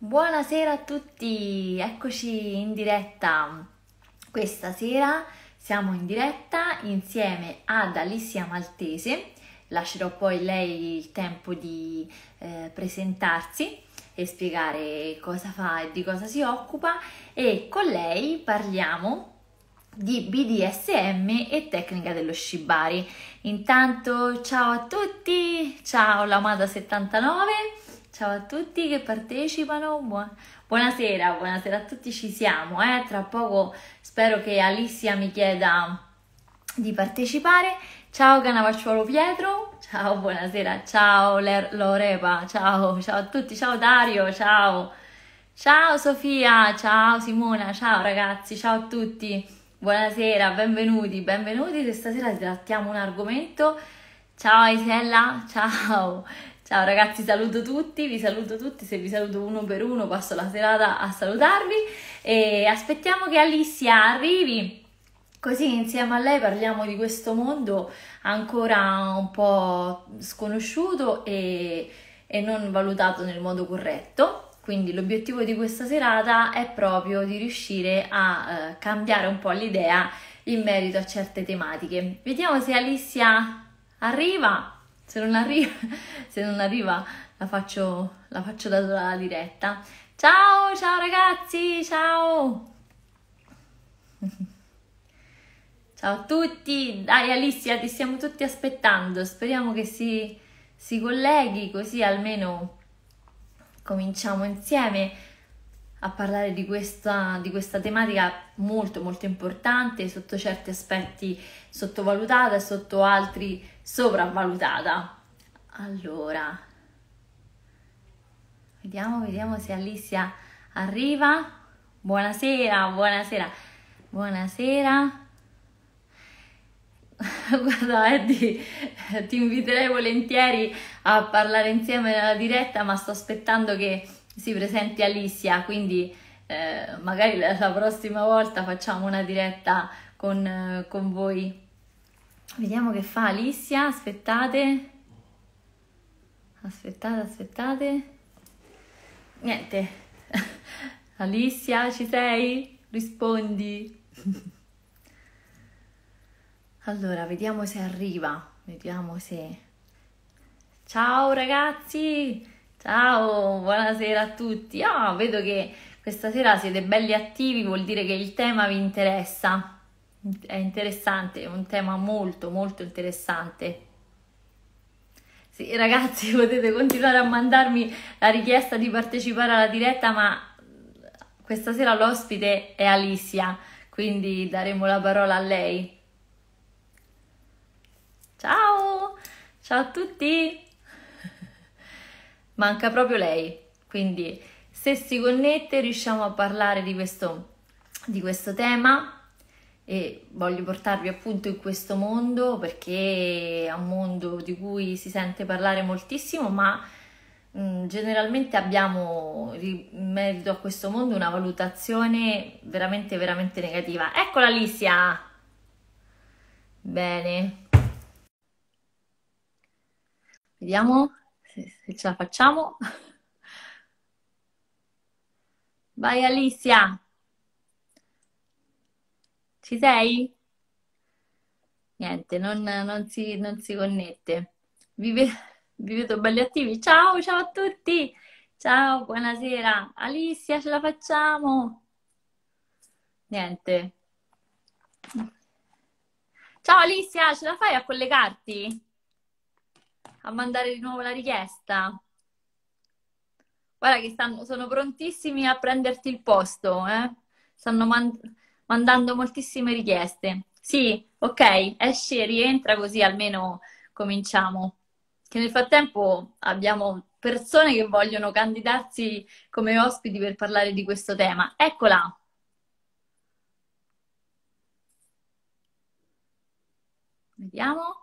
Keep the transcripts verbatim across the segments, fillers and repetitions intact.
Buonasera a tutti, eccoci in diretta. Questa sera siamo in diretta insieme ad Alicia Maltese. Lascerò poi lei il tempo di eh, presentarsi e spiegare cosa fa e di cosa si occupa, e con lei parliamo di B D S M e tecnica dello shibari. Intanto ciao a tutti, ciao Lamada settantanove, ciao a tutti che partecipano, buon... buonasera, buonasera a tutti, ci siamo, eh? Tra poco spero che Alicia mi chieda di partecipare. Ciao Canavacciuolo Pietro, ciao, buonasera, ciao Le- Lorepa, ciao, ciao a tutti, ciao Dario, ciao, ciao Sofia, ciao Simona, ciao ragazzi, ciao a tutti. Buonasera, benvenuti, benvenuti. Questa sera trattiamo un argomento. Ciao Isella, ciao, ciao ragazzi, saluto tutti, vi saluto tutti, se vi saluto uno per uno passo la serata a salutarvi e aspettiamo che Alicia arrivi, così insieme a lei parliamo di questo mondo ancora un po' sconosciuto e, e non valutato nel modo corretto. Quindi l'obiettivo di questa serata è proprio di riuscire a eh, cambiare un po' l'idea in merito a certe tematiche. Vediamo se Alicia arriva. Se non arriva, se non arriva la faccio, la faccio da sola la diretta. Ciao, ciao ragazzi, ciao. Ciao a tutti. Dai Alicia, ti stiamo tutti aspettando. Speriamo che si, si colleghi, così almeno cominciamo insieme a parlare di questa, di questa tematica molto molto importante, sotto certi aspetti sottovalutata e sotto altri sopravvalutata. Allora, vediamo, vediamo se Alicia arriva. Buonasera, buonasera, buonasera. Guarda Eddie, ti inviterei volentieri a parlare insieme nella diretta, ma sto aspettando che si presenti Alicia, quindi eh, magari la, la prossima volta facciamo una diretta con, eh, con voi. Vediamo che fa Alicia, aspettate, aspettate, aspettate. Niente. Alicia, ci sei? Rispondi. Allora, vediamo se arriva, vediamo se... Ciao ragazzi, ciao, buonasera a tutti. Ah, vedo che questa sera siete belli attivi, vuol dire che il tema vi interessa. È interessante, è un tema molto molto interessante. Sì, ragazzi, potete continuare a mandarmi la richiesta di partecipare alla diretta, ma questa sera l'ospite è Alicia, quindi daremo la parola a lei. Ciao, ciao a tutti. Manca proprio lei, quindi se si connette riusciamo a parlare di questo, di questo tema, e voglio portarvi appunto in questo mondo perché è un mondo di cui si sente parlare moltissimo, ma mh, generalmente abbiamo in merito a questo mondo una valutazione veramente veramente negativa. Eccola Alicia! Bene. Vediamo se, se ce la facciamo. Vai Alicia, ci sei? Niente, non, non si, non si connette. Vi, ve- vi vedo belli attivi. Ciao, ciao a tutti. Ciao, buonasera. Alicia, ce la facciamo? Niente. Ciao Alicia, ce la fai a collegarti? A mandare di nuovo la richiesta? Guarda che stanno, sono prontissimi a prenderti il posto, eh? Stanno man- mandando moltissime richieste. Sì, ok, esci e rientra così almeno cominciamo. Che nel frattempo abbiamo persone che vogliono candidarsi come ospiti per parlare di questo tema. Eccola! Vediamo.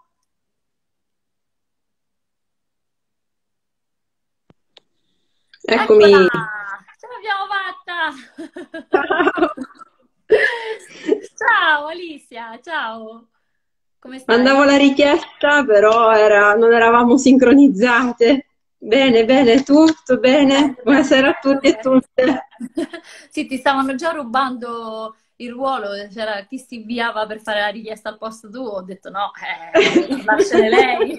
Eccola! Eccomi. Ce l'abbiamo fatta! Ciao Alicia, ciao! Come stai? Mandavo la richiesta, però era- non eravamo sincronizzate. Bene, bene, tutto bene? Bene, bene, Buonasera a tutto tutti e bene. tutte. Sì, ti stavano già rubando il ruolo, c'era chi si inviava per fare la richiesta al posto tuo, ho detto no, eh, deve parlarcene lei.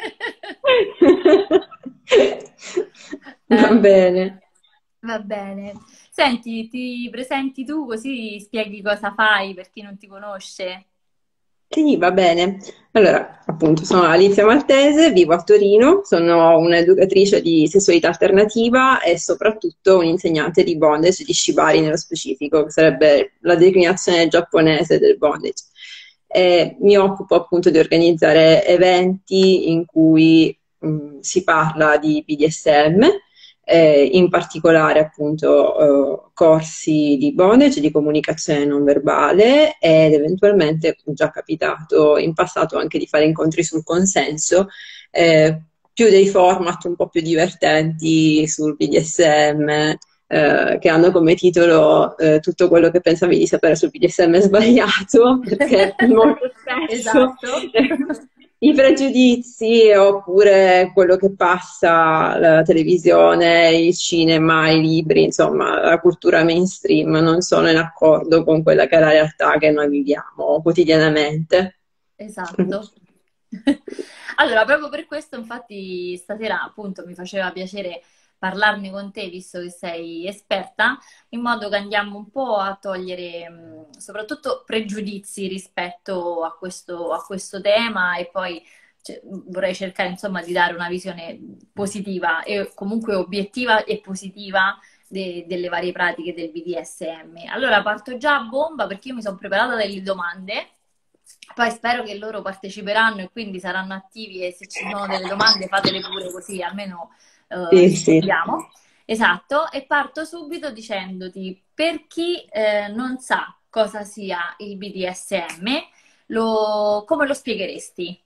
Va Eh, bene. va bene. Senti, ti presenti tu così spieghi cosa fai per chi non ti conosce. Sì, va bene. Allora, appunto, sono Alicia Maltese, vivo a Torino, sono un'educatrice di sessualità alternativa e soprattutto un'insegnante di bondage, di shibari nello specifico, che sarebbe la declinazione giapponese del bondage. E mi occupo appunto di organizzare eventi in cui mh, si parla di B D S M, eh, in particolare appunto eh, corsi di bondage, di comunicazione non verbale ed eventualmente è già capitato in passato anche di fare incontri sul consenso, eh, più dei format un po' più divertenti sul B D S M, eh, che hanno come titolo eh, tutto quello che pensavi di sapere sul B D S M è sbagliato, perché molto spesso Esatto. i pregiudizi oppure quello che passa, la televisione, il cinema, i libri, insomma, la cultura mainstream non sono in accordo con quella che è la realtà che noi viviamo quotidianamente. Esatto. Allora, proprio per questo, infatti, stasera appunto mi faceva piacere parlarne con te, visto che sei esperta, in modo che andiamo un po' a togliere mh, soprattutto pregiudizi rispetto a questo, a questo tema e poi cioè, vorrei cercare insomma di dare una visione positiva e comunque obiettiva e positiva de- delle varie pratiche del B D S M. Allora parto già a bomba perché io mi sono preparata delle domande. Poi spero che loro parteciperanno e quindi saranno attivi e se ci sono delle domande fatele pure così almeno eh, Sì, sì. rispondiamo. Esatto, e parto subito dicendoti per chi eh, non sa cosa sia il B D S M, lo- come lo spiegheresti?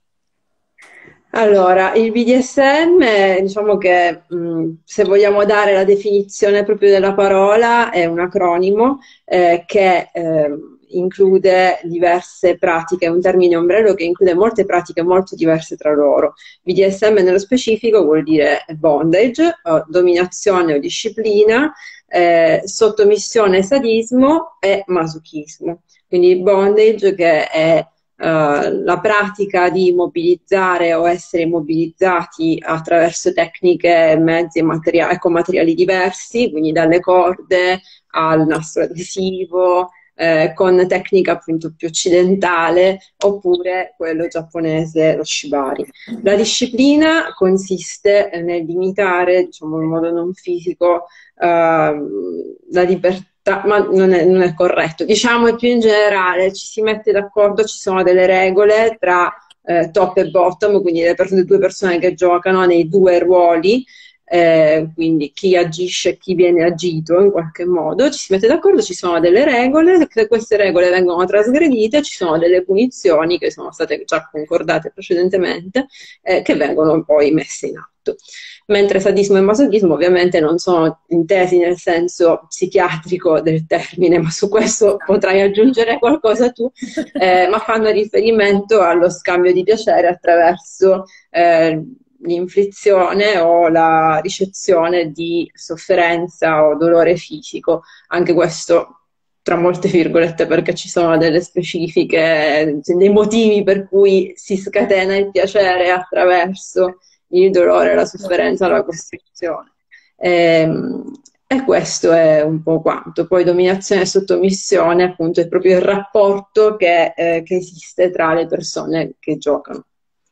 Allora, il B D S M, diciamo che mh, se vogliamo dare la definizione proprio della parola, è un acronimo eh, che eh, include diverse pratiche, è un termine ombrello che include molte pratiche molto diverse tra loro. B D S M nello specifico vuol dire bondage, o dominazione o disciplina, eh, sottomissione e sadismo e masochismo. Quindi bondage che è eh, la pratica di mobilizzare o essere mobilizzati attraverso tecniche, mezzi e materia- ecco, materiali diversi, quindi dalle corde al nastro adesivo, eh, con tecnica appunto più occidentale, oppure quello giapponese, lo shibari. La disciplina consiste nel limitare, diciamo in modo non fisico, ehm, la libertà, ma non è, non è corretto. Diciamo più in generale, ci si mette d'accordo, ci sono delle regole tra eh, top e bottom, quindi le, per- le due persone che giocano nei due ruoli, eh, quindi chi agisce e chi viene agito in qualche modo, ci si mette d'accordo, ci sono delle regole, se queste regole vengono trasgredite, ci sono delle punizioni che sono state già concordate precedentemente, eh, che vengono poi messe in atto. Mentre sadismo e masochismo ovviamente non sono intesi nel senso psichiatrico del termine, ma su questo potrai aggiungere qualcosa tu, eh, ma fanno riferimento allo scambio di piacere attraverso eh, l'inflizione o la ricezione di sofferenza o dolore fisico. Anche questo tra molte virgolette, perché ci sono delle specifiche, dei motivi per cui si scatena il piacere attraverso il dolore, la sofferenza, la costrizione. Ehm, E, questo è un po' quanto. Poi dominazione e sottomissione, appunto, è proprio il rapporto che, eh, che esiste tra le persone che giocano,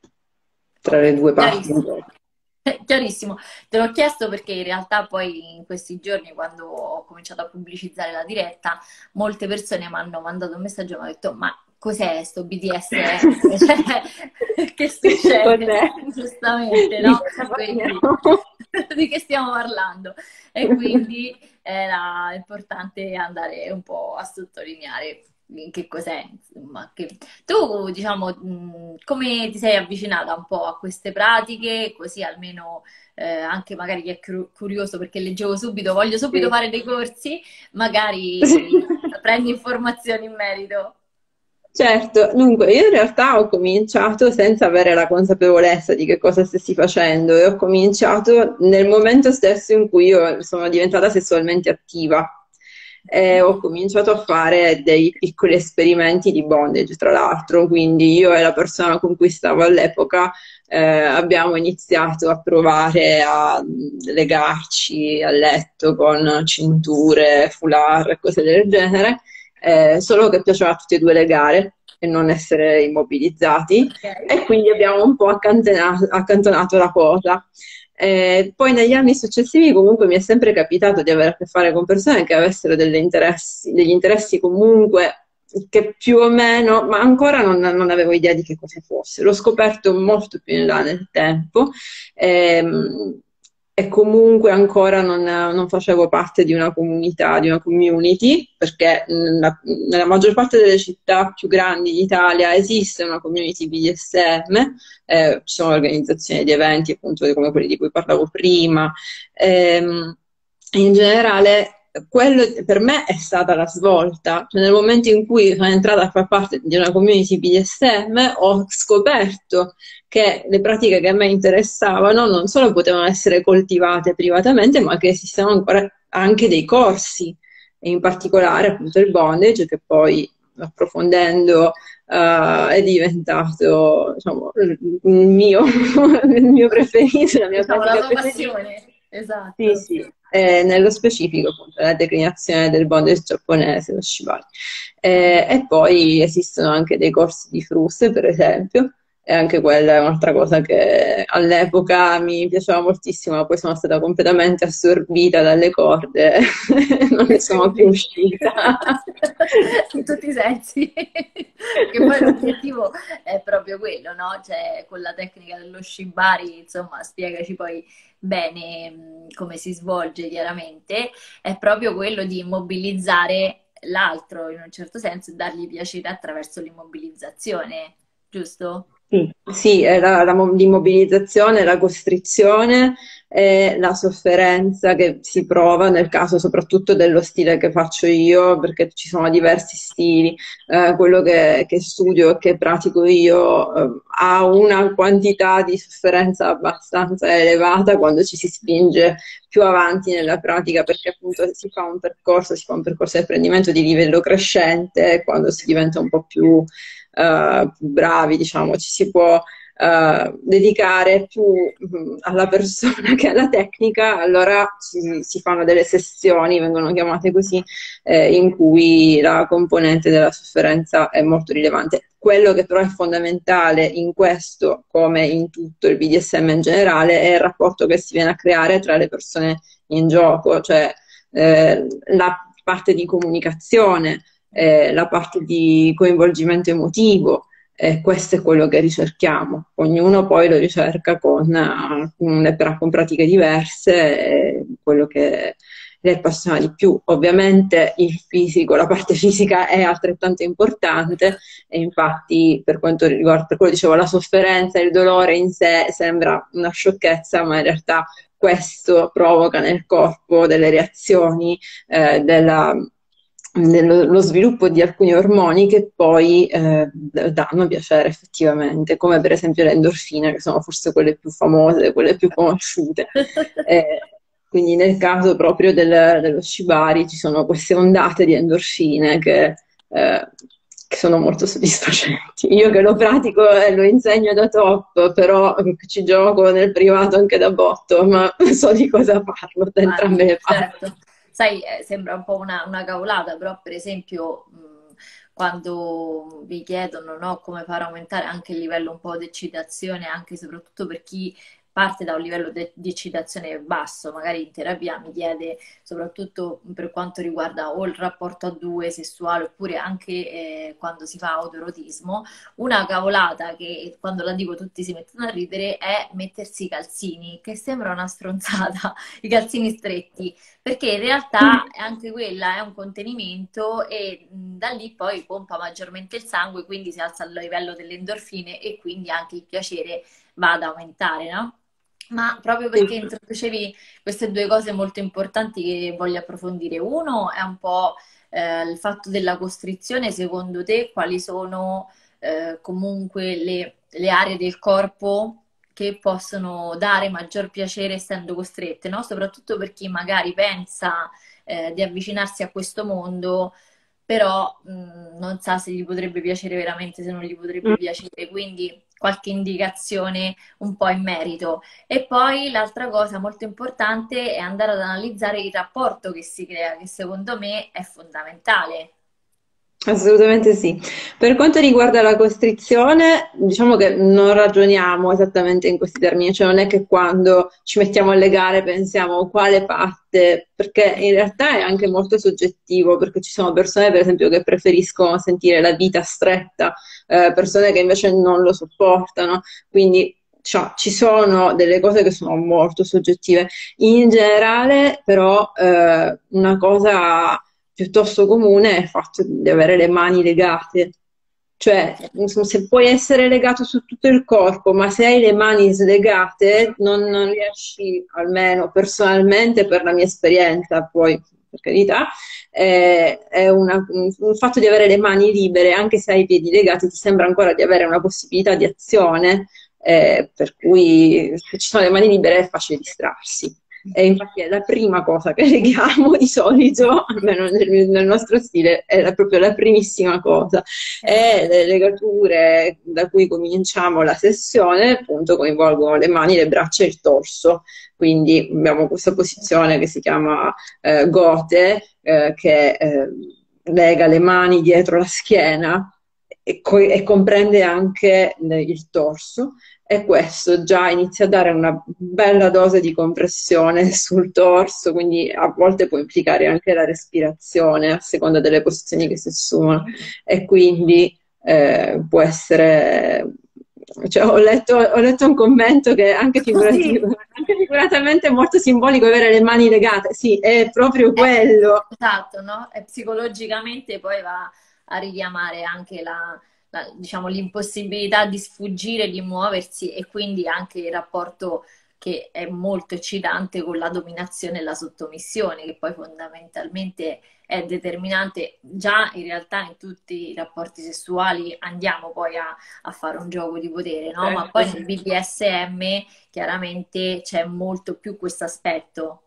tra le Ok, due parti in chiarissimo. gioco. Chiarissimo, te l'ho chiesto perché in realtà poi in questi giorni quando ho cominciato a pubblicizzare la diretta, molte persone mi hanno mandato un messaggio e mi hanno detto ma cos'è sto B D S M? Cioè, che succede? Cos'è? Giustamente, Di no? cosa Quindi parliamo? di che stiamo parlando? E quindi era importante andare un po' a sottolineare che cos'è, insomma, che tu, diciamo, mh, come ti sei avvicinata un po' a queste pratiche, così almeno eh, anche magari chi è cur- curioso, perché leggevo subito, voglio subito Sì. fare dei corsi, magari prendi informazioni in merito. Certo, dunque io in realtà ho cominciato senza avere la consapevolezza di che cosa stessi facendo e ho cominciato nel momento stesso in cui io sono diventata sessualmente attiva. E ho cominciato a fare dei piccoli esperimenti di bondage, tra l'altro, quindi io e la persona con cui stavo all'epoca eh, abbiamo iniziato a provare a legarci a letto con cinture, foulard e cose del genere, eh, solo che piaceva a tutti e due le gare e non essere immobilizzati, Ok. e quindi abbiamo un po' accantena- accantonato la cosa. Eh, poi negli anni successivi comunque mi è sempre capitato di avere a che fare con persone che avessero delle interessi- degli interessi comunque che più o meno, ma ancora non, non avevo idea di che cosa fosse. L'ho scoperto molto più in là nel tempo. ehm, e comunque ancora non, non facevo parte di una comunità, di una community, perché nella, nella maggior parte delle città più grandi d'Italia esiste una community B D S M, eh, ci sono organizzazioni di eventi appunto come quelli di cui parlavo prima. Ehm, In generale, quello per me è stata la svolta. Cioè, nel momento in cui sono entrata a far parte di una community B D S M, ho scoperto che le pratiche che a me interessavano non solo potevano essere coltivate privatamente, ma che esistevano ancora anche dei corsi, e in particolare appunto il bondage, che poi approfondendo eh, è diventato, diciamo, il mio, il mio preferito, la mia Diciamo la pratica tua preferita. passione. Sì, Esatto. sì, eh, nello specifico appunto la declinazione del bondage giapponese, lo shibari. Eh, e poi esistono anche dei corsi di fruste, per esempio, e anche quella è un'altra cosa che all'epoca mi piaceva moltissimo, ma poi sono stata completamente assorbita dalle corde, non ne E sono più quindi uscita. in tutti i sensi, che poi l'obiettivo è proprio quello, no? Cioè, con la tecnica dello shibari, insomma, spiegaci poi bene mh, come si svolge chiaramente, è proprio quello di immobilizzare l'altro in un certo senso e dargli piacere attraverso l'immobilizzazione, giusto? Sì, sì, è la, la mo- l'immobilizzazione, la costrizione e la sofferenza che si prova nel caso soprattutto dello stile che faccio io, perché ci sono diversi stili. Eh, quello che, che studio e che pratico io, eh, ha una quantità di sofferenza abbastanza elevata quando ci si spinge più avanti nella pratica, perché appunto si fa un percorso, si fa un percorso di apprendimento di livello crescente, quando si diventa un po' più eh, più bravi, diciamo, ci si può eh, dedicare più mh, alla persona che alla tecnica, allora ci- si fanno delle sessioni, vengono chiamate così, eh, in cui la componente della sofferenza è molto rilevante. Quello che però è fondamentale in questo, come in tutto il B D S M in generale, è il rapporto che si viene a creare tra le persone in gioco, cioè eh, la parte di comunicazione, eh, la parte di coinvolgimento emotivo. Eh, questo è quello che ricerchiamo. Ognuno poi lo ricerca con, eh, con, con pratiche diverse, eh, quello che le appassiona di più. Ovviamente il fisico, la parte fisica è altrettanto importante, e infatti per quanto riguarda, per quello dicevo, la sofferenza e il dolore in sé sembra una sciocchezza, ma in realtà questo provoca nel corpo delle reazioni, eh, della, dello lo sviluppo di alcuni ormoni che poi eh, danno piacere effettivamente, come per esempio le endorfine, che sono forse quelle più famose, quelle più conosciute. Eh, quindi nel caso proprio del- dello shibari ci sono queste ondate di endorfine che, eh, che sono molto soddisfacenti. Io che lo pratico e lo insegno da top, però ci gioco nel privato anche da botto, ma so di cosa parlo da entrambe Immagino, le parti. certo. Sai, eh, sembra un po' una, una cavolata, però per esempio mh, quando vi chiedono, no, come far aumentare anche il livello un po' di eccitazione, anche e soprattutto per chi parte da un livello de- di eccitazione basso, magari in terapia mi chiede soprattutto per quanto riguarda o il rapporto a due sessuale oppure anche eh, quando si fa autoerotismo, una cavolata che quando la dico tutti si mettono a ridere è mettersi i calzini, che sembra una stronzata, i calzini stretti, perché in realtà anche quella è un contenimento e mh, da lì poi pompa maggiormente il sangue, quindi si alza il livello delle endorfine e quindi anche il piacere va ad aumentare, no? Ma proprio Sì. perché introducevi queste due cose molto importanti che voglio approfondire. Uno è un po' eh, il fatto della costrizione, secondo te quali sono eh, comunque le, le aree del corpo che possono dare maggior piacere essendo costrette, no? Soprattutto per chi magari pensa eh, di avvicinarsi a questo mondo, però mh, non sa se gli potrebbe piacere veramente, se non gli potrebbe Mm. piacere, quindi qualche indicazione un po' in merito. E poi l'altra cosa molto importante è andare ad analizzare il rapporto che si crea, che secondo me è fondamentale. Assolutamente sì. Per quanto riguarda la costrizione, diciamo che non ragioniamo esattamente in questi termini, cioè non è che quando ci mettiamo a legare pensiamo quale parte, perché in realtà è anche molto soggettivo, perché ci sono persone, per esempio, che preferiscono sentire la vita stretta, eh, persone che invece non lo sopportano, quindi cioè, ci sono delle cose che sono molto soggettive. In generale, però, eh, una cosa piuttosto comune è il fatto di avere le mani legate. Cioè, insomma, se puoi essere legato su tutto il corpo, ma se hai le mani slegate, non, non riesci, almeno personalmente, per la mia esperienza, poi per carità, eh, è una- un, un fatto di avere le mani libere, anche se hai i piedi legati, ti sembra ancora di avere una possibilità di azione, eh, per cui se ci sono le mani libere è facile distrarsi. E infatti è la prima cosa che leghiamo di solito, almeno nel, nel nostro stile, è la- proprio la primissima cosa. E le legature da cui cominciamo la sessione, appunto, coinvolgono le mani, le braccia e il torso. Quindi abbiamo questa posizione che si chiama eh, gote, eh, che eh, lega le mani dietro la schiena e, co- e comprende anche eh, il torso e questo già inizia a dare una bella dose di compressione sul torso, quindi a volte può implicare anche la respirazione a seconda delle posizioni che si assumono e quindi eh, può essere... Cioè, ho letto, ho letto un commento che anche, figurati- Così, anche figuratamente è molto simbolico avere le mani legate. Sì, è proprio eh, quello. esatto, no? E psicologicamente poi va a richiamare anche la, la- diciamo, l'impossibilità di sfuggire, di muoversi e quindi anche il rapporto che è molto eccitante con la dominazione e la sottomissione, che poi fondamentalmente è determinante. Già in realtà in tutti i rapporti sessuali andiamo poi a, a fare un gioco di potere, no? Ma Certo. poi nel B D S M chiaramente c'è molto più questo aspetto.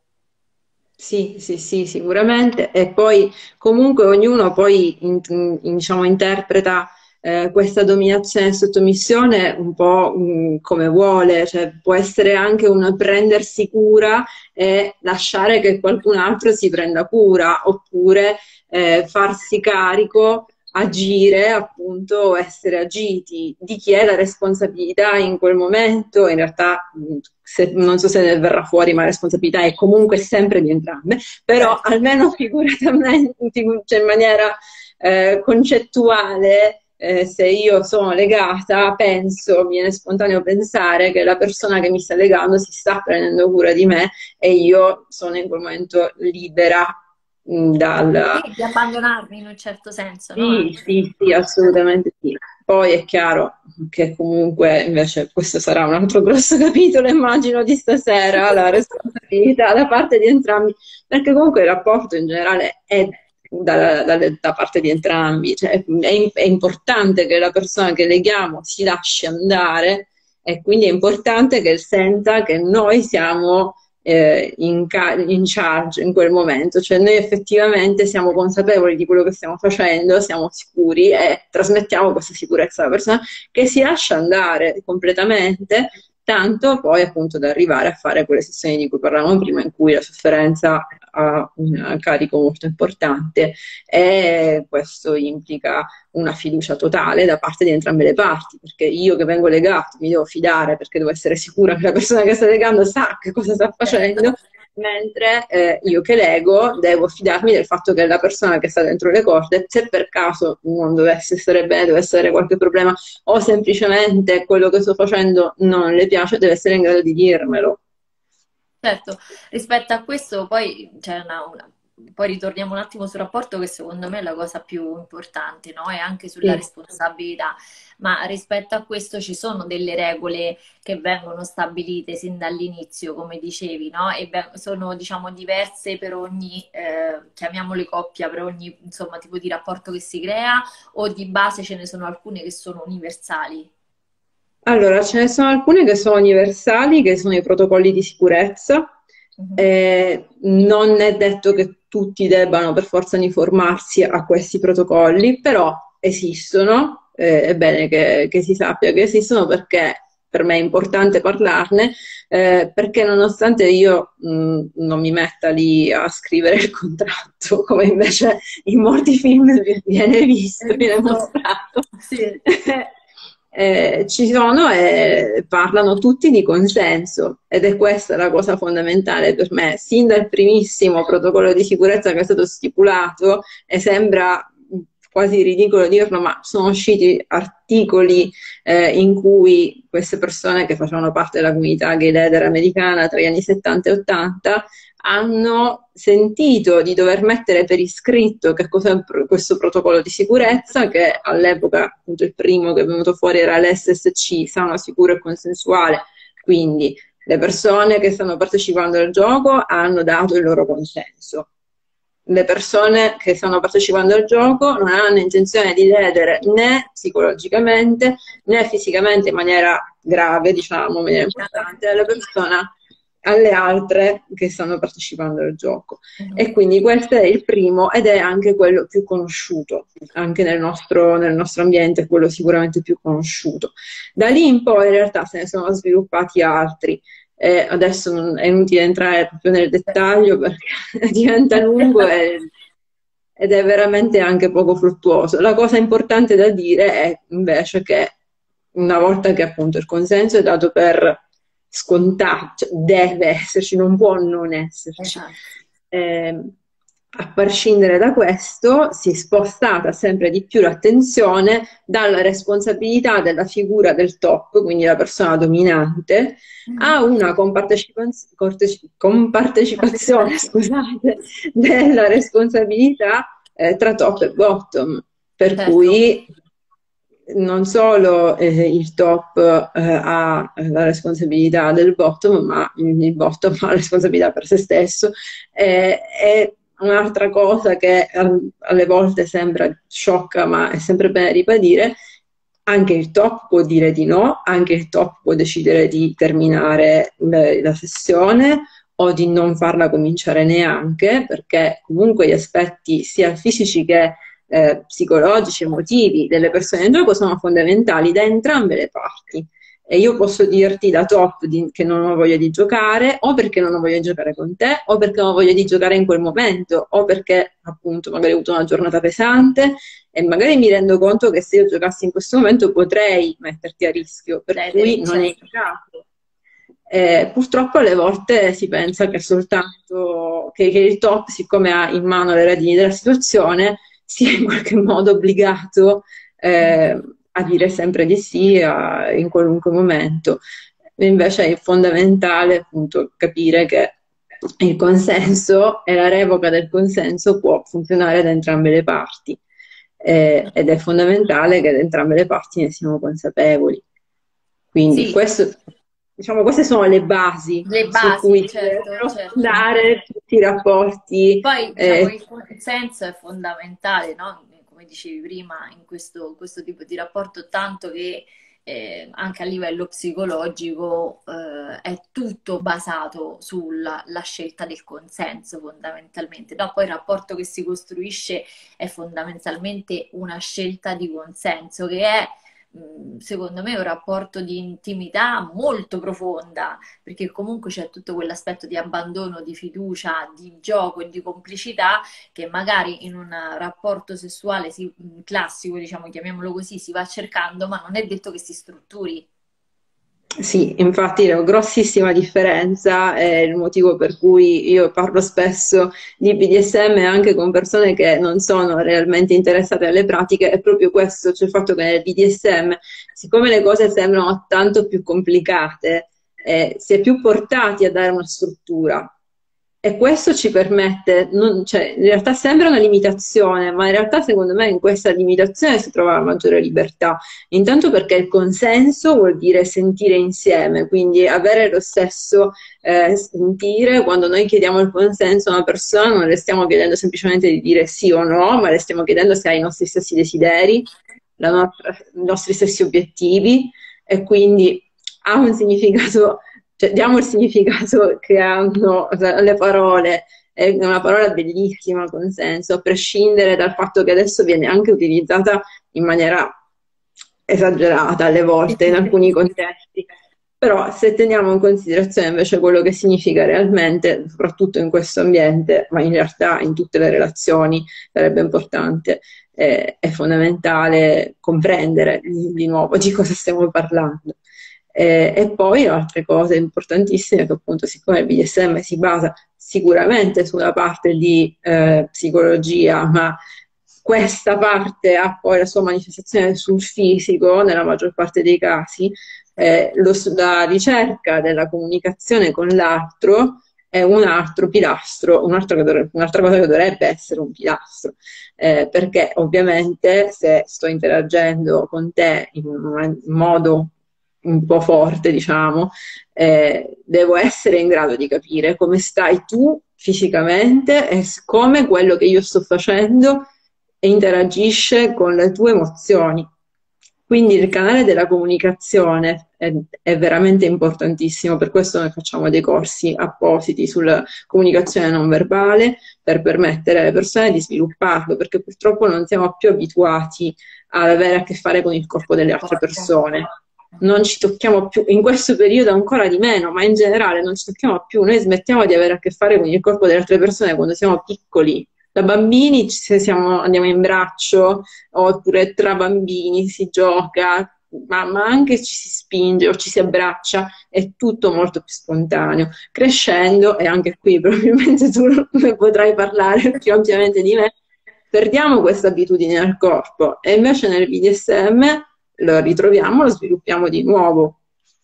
Sì, sì, sì, sicuramente. E poi comunque ognuno poi in- in- diciamo, interpreta eh, questa dominazione e sottomissione un po' mh, come vuole, cioè può essere anche un prendersi cura e lasciare che qualcun altro si prenda cura, oppure eh, farsi carico, agire, appunto, essere agiti di chi è la responsabilità in quel momento. In realtà, mh, se- non so se ne verrà fuori, ma la responsabilità è comunque sempre di entrambe, però Certo. almeno figuratamente, cioè in maniera eh, concettuale, eh, se io sono legata, penso, mi viene spontaneo pensare che la persona che mi sta legando si sta prendendo cura di me e io sono in quel momento libera mh, dal, Sì, di abbandonarmi in un certo senso, no? sì, Anche. sì, sì, assolutamente sì. Poi è chiaro che comunque invece questo sarà un altro grosso capitolo, immagino, di stasera, la responsabilità da parte di entrambi, perché comunque il rapporto in generale è da, da- da parte di entrambi, cioè è, è importante che la persona che leghiamo si lasci andare e quindi è importante che senta che noi siamo eh, in, ca- in charge in quel momento, cioè noi effettivamente siamo consapevoli di quello che stiamo facendo, siamo sicuri e trasmettiamo questa sicurezza alla persona che si lascia andare completamente, tanto poi appunto da arrivare a fare quelle sessioni di cui parlavamo prima, in cui la sofferenza ha un carico molto importante e questo implica una fiducia totale da parte di entrambe le parti, perché io che vengo legato mi devo fidare perché devo essere sicura che la persona che sta legando sa che cosa sta Certo. facendo, mentre eh, io che lego devo fidarmi del fatto che la persona che sta dentro le corde, se per caso non dovesse stare bene, dovesse avere qualche problema o semplicemente quello che sto facendo non le piace, deve essere in grado di dirmelo. Certo, rispetto a questo poi c'è una, una- poi ritorniamo un attimo sul rapporto che secondo me è la cosa più importante, no? E anche sulla Sì. responsabilità. Ma rispetto a questo ci sono delle regole che vengono stabilite sin dall'inizio, come dicevi, no? E beh, sono, diciamo, diverse per ogni, eh, chiamiamole coppia, per ogni, insomma, tipo di rapporto che si crea, o di base ce ne sono alcune che sono universali? Allora, ce ne sono alcune che sono universali, che sono i protocolli di sicurezza. Mhm. Eh, non è detto che tutti debbano per forza uniformarsi a questi protocolli, però esistono, eh, è bene che, che si sappia che esistono perché per me è importante parlarne, eh, perché nonostante io mh, non mi metta lì a scrivere il contratto, come invece in molti film viene visto, Hai viene visto? mostrato, Sì. eh, ci sono e parlano tutti di consenso ed è questa la cosa fondamentale per me. Sin dal primissimo protocollo di sicurezza che è stato stipulato, e sembra quasi ridicolo dirlo, ma sono usciti articoli eh, in cui queste persone che facevano parte della comunità gay leader americana tra gli anni settanta e ottanta hanno sentito di dover mettere per iscritto che cos'è questo protocollo di sicurezza, che all'epoca appunto il primo che è venuto fuori era l'S S C, sano, sicuro e consensuale, quindi le persone che stanno partecipando al gioco hanno dato il loro consenso. Le persone che stanno partecipando al gioco non hanno intenzione di ledere né psicologicamente né fisicamente in maniera grave, diciamo, in maniera importante, la persona alle altre che stanno partecipando al gioco. E Mhm. quindi questo è il primo ed è anche quello più conosciuto, anche nel nostro, nel nostro ambiente, è quello sicuramente più conosciuto. Da lì in poi in realtà se ne sono sviluppati altri. Eh, adesso non è inutile entrare proprio nel dettaglio perché diventa lungo e- ed è veramente anche poco fruttuoso. La cosa importante da dire è invece che una volta che appunto il consenso è dato per scontato, cioè deve esserci, non può non esserci. Esatto. Eh, a prescindere da questo, si è spostata sempre di più l'attenzione dalla responsabilità della figura del top, quindi la persona dominante, Mhm. a una compartecipa- corte- compartecipazione, Partecipazione. scusate, della responsabilità eh, tra top e bottom. Per Certo. cui non solo eh, il top eh, ha la responsabilità del bottom, ma il bottom ha la responsabilità per se stesso. Eh, è un'altra cosa che al- alle volte sembra sciocca, ma è sempre bene ribadire. Anche il top può dire di no, anche il top può decidere di terminare eh, la sessione o di non farla cominciare neanche, perché comunque gli aspetti sia fisici che eh, psicologici, emotivi delle persone in gioco sono fondamentali da entrambe le parti. E io posso dirti da top di- che non ho voglia di giocare, o perché non ho voglia di giocare con te, o perché non ho voglia di giocare in quel momento, o perché appunto magari ho avuto una giornata pesante e magari mi rendo conto che se io giocassi in questo momento potrei metterti a rischio, per Cedere, cui non è il certo. caso. Eh, purtroppo alle volte si pensa che soltanto che, che il top, siccome ha in mano le redini della situazione, sia in qualche modo obbligato eh, a dire sempre di sì a- in qualunque momento. Invece è fondamentale appunto capire che il consenso e la revoca del consenso può funzionare da entrambe le parti. Eh, ed è fondamentale che da entrambe le parti ne siano consapevoli. Quindi Sì, questo, diciamo, queste sono le basi le su cui basi, si deve certo, certo. fondare tutti i rapporti. Poi diciamo che eh, il consenso è fondamentale, no? Come dicevi prima, in questo, questo tipo di rapporto, tanto che eh, anche a livello psicologico eh, è tutto basato sulla la scelta del consenso fondamentalmente. No, poi il rapporto che si costruisce è fondamentalmente una scelta di consenso che è mh, secondo me un rapporto di intimità molto profonda perché comunque c'è tutto quell'aspetto di abbandono, di fiducia, di gioco e di complicità che magari in un rapporto sessuale si- classico, diciamo, chiamiamolo così, si va cercando, ma non è detto che si strutturi. Sì, infatti la grossissima differenza è il motivo per cui io parlo spesso di B D S M anche con persone che non sono realmente interessate alle pratiche, è proprio questo, cioè il fatto che nel B D S M, siccome le cose sembrano tanto più complicate, eh, si è più portati a dare una struttura. E questo ci permette, non- cioè, in realtà sembra una limitazione, ma in realtà secondo me in questa limitazione si trova la maggiore libertà. Intanto perché il consenso vuol dire sentire insieme, quindi avere lo stesso eh, sentire. Quando noi chiediamo il consenso a una persona non le stiamo chiedendo semplicemente di dire sì o no, ma le stiamo chiedendo se ha i nostri stessi desideri, la nostra- i nostri stessi obiettivi e quindi ha un significato, cioè diamo il significato che hanno cioè, le parole. È una parola bellissima, consenso, a prescindere dal fatto che adesso viene anche utilizzata in maniera esagerata alle volte in alcuni contesti. Però se teniamo in considerazione invece quello che significa realmente, soprattutto in questo ambiente, ma in realtà in tutte le relazioni, sarebbe importante, eh, è fondamentale comprendere di, di nuovo di cosa stiamo parlando. Eh, e poi altre cose importantissime che appunto siccome il B D S M si basa sicuramente sulla parte di eh, psicologia, ma questa parte ha poi la sua manifestazione sul fisico nella maggior parte dei casi, eh, lo- la ricerca della comunicazione con l'altro è un altro pilastro, un altro che dovrebbe- un'altra cosa che dovrebbe essere un pilastro, eh, perché ovviamente se sto interagendo con te in un modo un po' forte, diciamo, eh, devo essere in grado di capire come stai tu fisicamente e s- come quello che io sto facendo interagisce con le tue emozioni. Quindi il canale della comunicazione è, è veramente importantissimo, per questo noi facciamo dei corsi appositi sulla comunicazione non verbale per permettere alle persone di svilupparlo, perché purtroppo non siamo più abituati ad avere a che fare con il corpo delle altre Corpo. persone. Non ci tocchiamo più, in questo periodo ancora di meno, ma in generale non ci tocchiamo più, noi smettiamo di avere a che fare con il corpo delle altre persone quando siamo piccoli. Da bambini ci siamo- andiamo in braccio, oppure tra bambini si gioca, ma, ma anche ci si spinge o ci si abbraccia, è tutto molto più spontaneo. Crescendo, e anche qui probabilmente tu ne potrai parlare più ampiamente di me, perdiamo questa abitudine al corpo e invece nel B D S M lo ritroviamo, lo sviluppiamo di nuovo.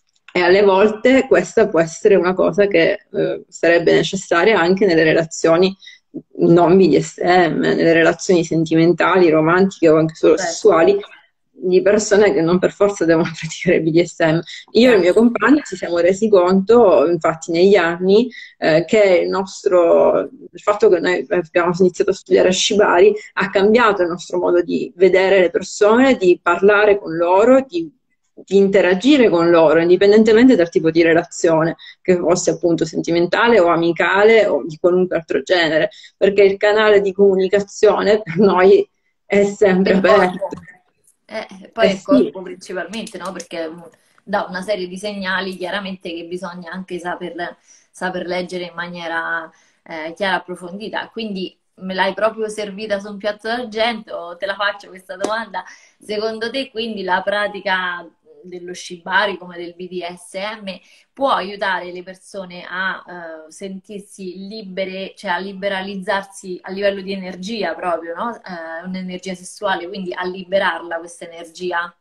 E alle volte questa può essere una cosa che eh, sarebbe necessaria anche nelle relazioni non B D S M, nelle relazioni sentimentali, romantiche o anche solo Certo, sessuali, di persone che non per forza devono praticare B D S M. Io e il mio certo. compagno ci siamo resi conto, infatti, negli anni, eh, che il nostro, il fatto che noi abbiamo iniziato a studiare Shibari ha cambiato il nostro modo di vedere le persone, di parlare con loro, di di interagire con loro, indipendentemente dal tipo di relazione, che fosse appunto sentimentale o amicale o di qualunque altro genere, perché il canale di comunicazione per noi è È sempre il aperto. corpo. Eh, poi Eh è il sì, corpo principalmente, no? Perché mm, dà una serie di segnali chiaramente che bisogna anche saper, saper leggere in maniera eh, chiara e approfondita. Quindi me l'hai proprio servita su un piatto d'argento? Te la faccio questa domanda. Secondo te, quindi, la pratica dello shibari come del B D S M può aiutare le persone a eh, sentirsi libere, cioè a liberalizzarsi a livello di energia proprio, no? Eh, un'energia sessuale, quindi a liberarla questa energia?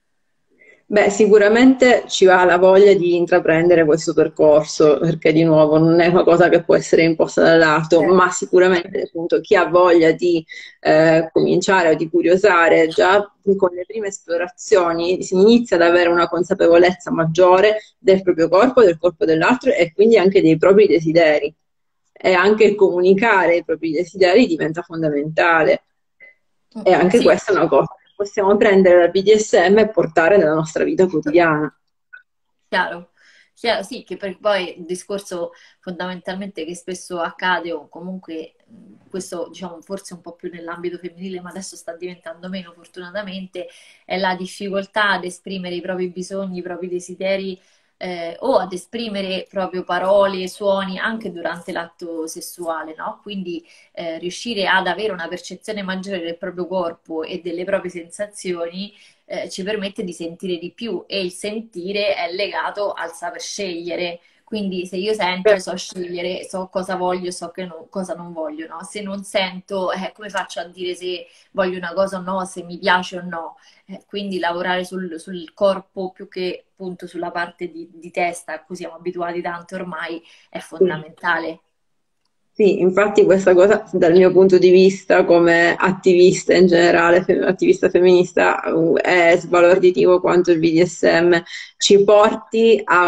beh, sicuramente ci va la voglia di intraprendere questo percorso, perché di nuovo non è una cosa che può essere imposta dall'alto, ma Certo. sicuramente appunto chi ha voglia di eh, cominciare o di curiosare già con le prime esplorazioni si inizia ad avere una consapevolezza maggiore del proprio corpo, del corpo dell'altro e quindi anche dei propri desideri. E anche il comunicare i propri desideri diventa fondamentale. Mm, E anche sì, questa è una cosa che possiamo prendere dal B D S M e portare nella nostra vita quotidiana. chiaro. Chiaro, sì, che per poi il discorso fondamentalmente che spesso accade, o comunque mh, questo diciamo forse un po' più nell'ambito femminile, ma adesso sta diventando meno fortunatamente, è la difficoltà ad esprimere i propri bisogni, i propri desideri eh, o ad esprimere proprio parole, suoni anche durante l'atto sessuale, no? Quindi eh, riuscire ad avere una percezione maggiore del proprio corpo e delle proprie sensazioni eh, ci permette di sentire di più e il sentire è legato al saper scegliere. Quindi se io Beh, sento, so scegliere, so cosa voglio, so che no- cosa non voglio, no? Se non sento, eh, come faccio a dire se voglio una cosa o no, se mi piace o no? Eh, quindi lavorare sul, sul corpo più che appunto sulla parte di, di testa, a cui siamo abituati tanto ormai, è sì. fondamentale. Sì, infatti questa cosa dal mio punto di vista come attivista in generale, fe- attivista femminista, uh, è sbalorditivo quanto il B D S M ci porti a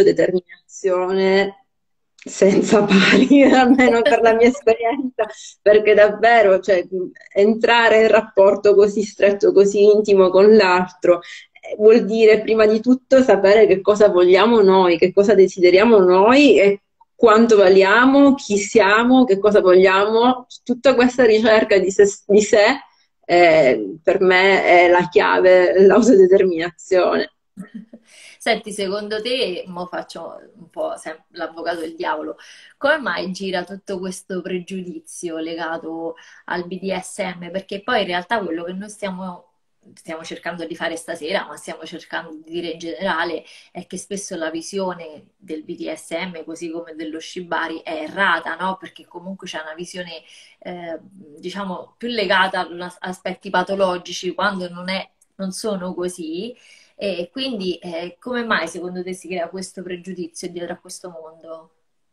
un'autodeterminazione senza pari, almeno per la mia esperienza, perché davvero, cioè, entrare in rapporto così stretto, così intimo con l'altro, eh, vuol dire prima di tutto sapere che cosa vogliamo noi, che cosa desideriamo noi e quanto valiamo, chi siamo, che cosa vogliamo. Tutta questa ricerca di sé, di sé, eh, per me è la chiave, l'autodeterminazione. Senti, secondo te, mo faccio un po' sem- l'avvocato del diavolo, come mai gira tutto questo pregiudizio legato al B D S M? Perché poi in realtà quello che noi stiamo, stiamo cercando di fare stasera, ma stiamo cercando di dire in generale, è che spesso la visione del B D S M, così come dello Shibari, è errata, no? Perché comunque c'è una visione, eh, diciamo, più legata ad aspetti patologici, quando non è, non sono così. E quindi eh, come mai secondo te si crea questo pregiudizio dietro a questo mondo?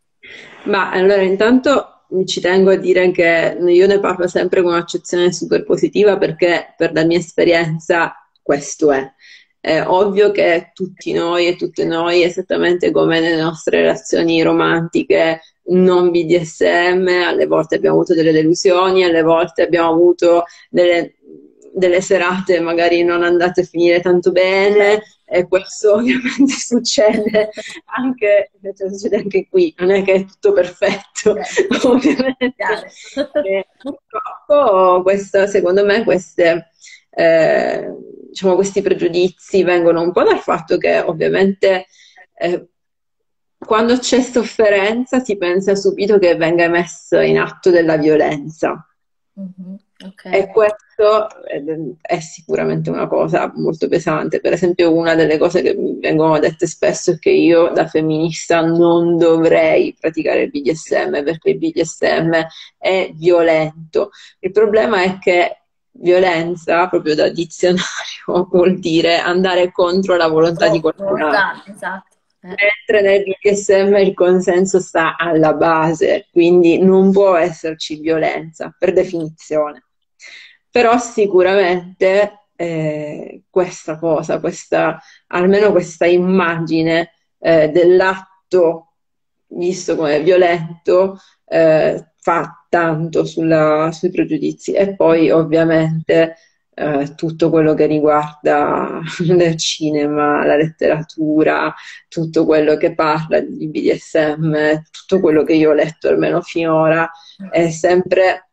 Ma allora, intanto ci tengo a dire che io ne parlo sempre con un'accezione super positiva perché per la mia esperienza questo è. È ovvio che tutti noi e tutte noi, esattamente come nelle nostre relazioni romantiche non B D S M, alle volte abbiamo avuto delle delusioni, alle volte abbiamo avuto delle, delle serate magari non andate a finire tanto bene, Beh, e questo ovviamente succede anche, cioè, succede anche qui, non è che è tutto perfetto, certo, ovviamente. chiaro. E purtroppo, questo, secondo me, queste, eh, diciamo, questi pregiudizi vengono un po' dal fatto che ovviamente eh, quando c'è sofferenza si pensa subito che venga emessa in atto della violenza. Mhm, ok. E questo è è sicuramente una cosa molto pesante. Per esempio, una delle cose che mi vengono dette spesso è che io, da femminista, non dovrei praticare il B D S M perché il B D S M è violento. Il problema è che violenza, proprio da dizionario, vuol dire andare contro la volontà di Vo- qualcun altro. Volontà, esatto. Eh, Mentre nel B D S M il consenso sta alla base, quindi non può esserci violenza, per definizione. Però sicuramente eh, questa cosa, questa, almeno questa immagine eh, dell'atto visto come violento, eh, fa tanto sulla- sui pregiudizi. E poi ovviamente eh, tutto quello che riguarda il cinema, la letteratura, tutto quello che parla di B D S M, tutto quello che io ho letto almeno finora, è sempre,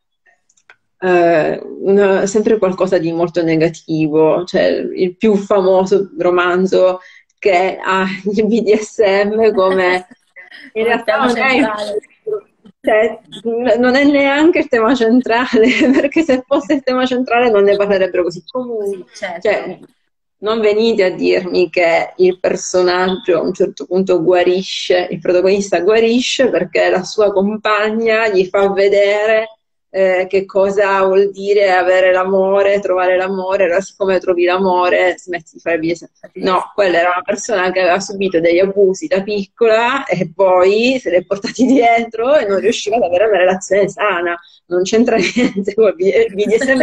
eh, una- sempre qualcosa di molto negativo. Cioè, il più famoso romanzo che ha il B D S M come in come realtà tema non è, centrale. cioè, non è neanche il tema centrale, perché se fosse il tema centrale non ne parlerebbero così. Così, Comunque, certo. cioè, non venite a dirmi che il personaggio a un certo punto guarisce, il protagonista guarisce perché la sua compagna gli fa vedere eh, che cosa vuol dire avere l'amore, trovare l'amore, allora siccome trovi l'amore smetti di fare business. No, quella era una persona che aveva subito degli abusi da piccola e poi se li è portati dietro e non riusciva ad avere una relazione sana. Non c'entra niente con il B D S M,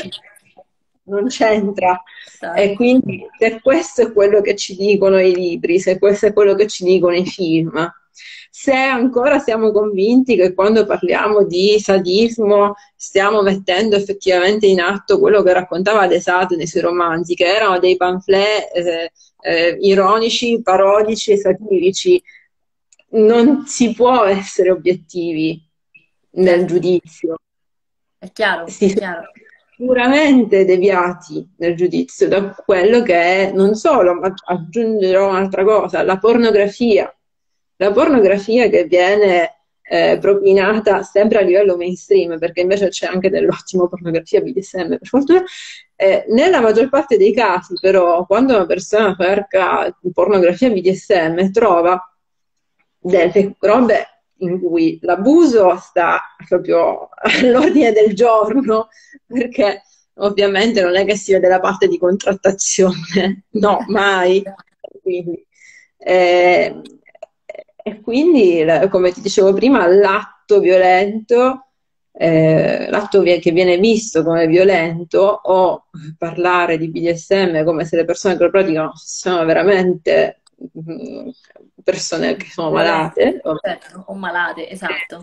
non c'entra. E Esatto. quindi se questo è quello che ci dicono i libri, se questo è quello che ci dicono i film, se ancora siamo convinti che quando parliamo di sadismo stiamo mettendo effettivamente in atto quello che raccontava De Sade nei suoi romanzi, che erano dei pamphlet eh, eh, ironici, parodici e satirici, non si può essere obiettivi nel Certo, giudizio. è chiaro, Si è sono chiaro. sicuramente deviati nel giudizio da quello che è, non solo, ma aggiungerò un'altra cosa, la pornografia. La pornografia che viene eh, propinata sempre a livello mainstream, perché invece c'è anche dell'ottimo pornografia B D S M, per fortuna. Eh, nella maggior parte dei casi, però, quando una persona cerca pornografia B D S M, trova delle robe in cui l'abuso sta proprio all'ordine del giorno, perché ovviamente non è che si vede la parte di contrattazione, no, mai. Quindi, eh, e quindi, come ti dicevo prima, l'atto l'atto violento, eh, l'atto vi- che viene visto come violento, o parlare di B D S M come se le persone che lo praticano siano veramente mm, persone che sono malate, Violente, certo, o malate, esatto.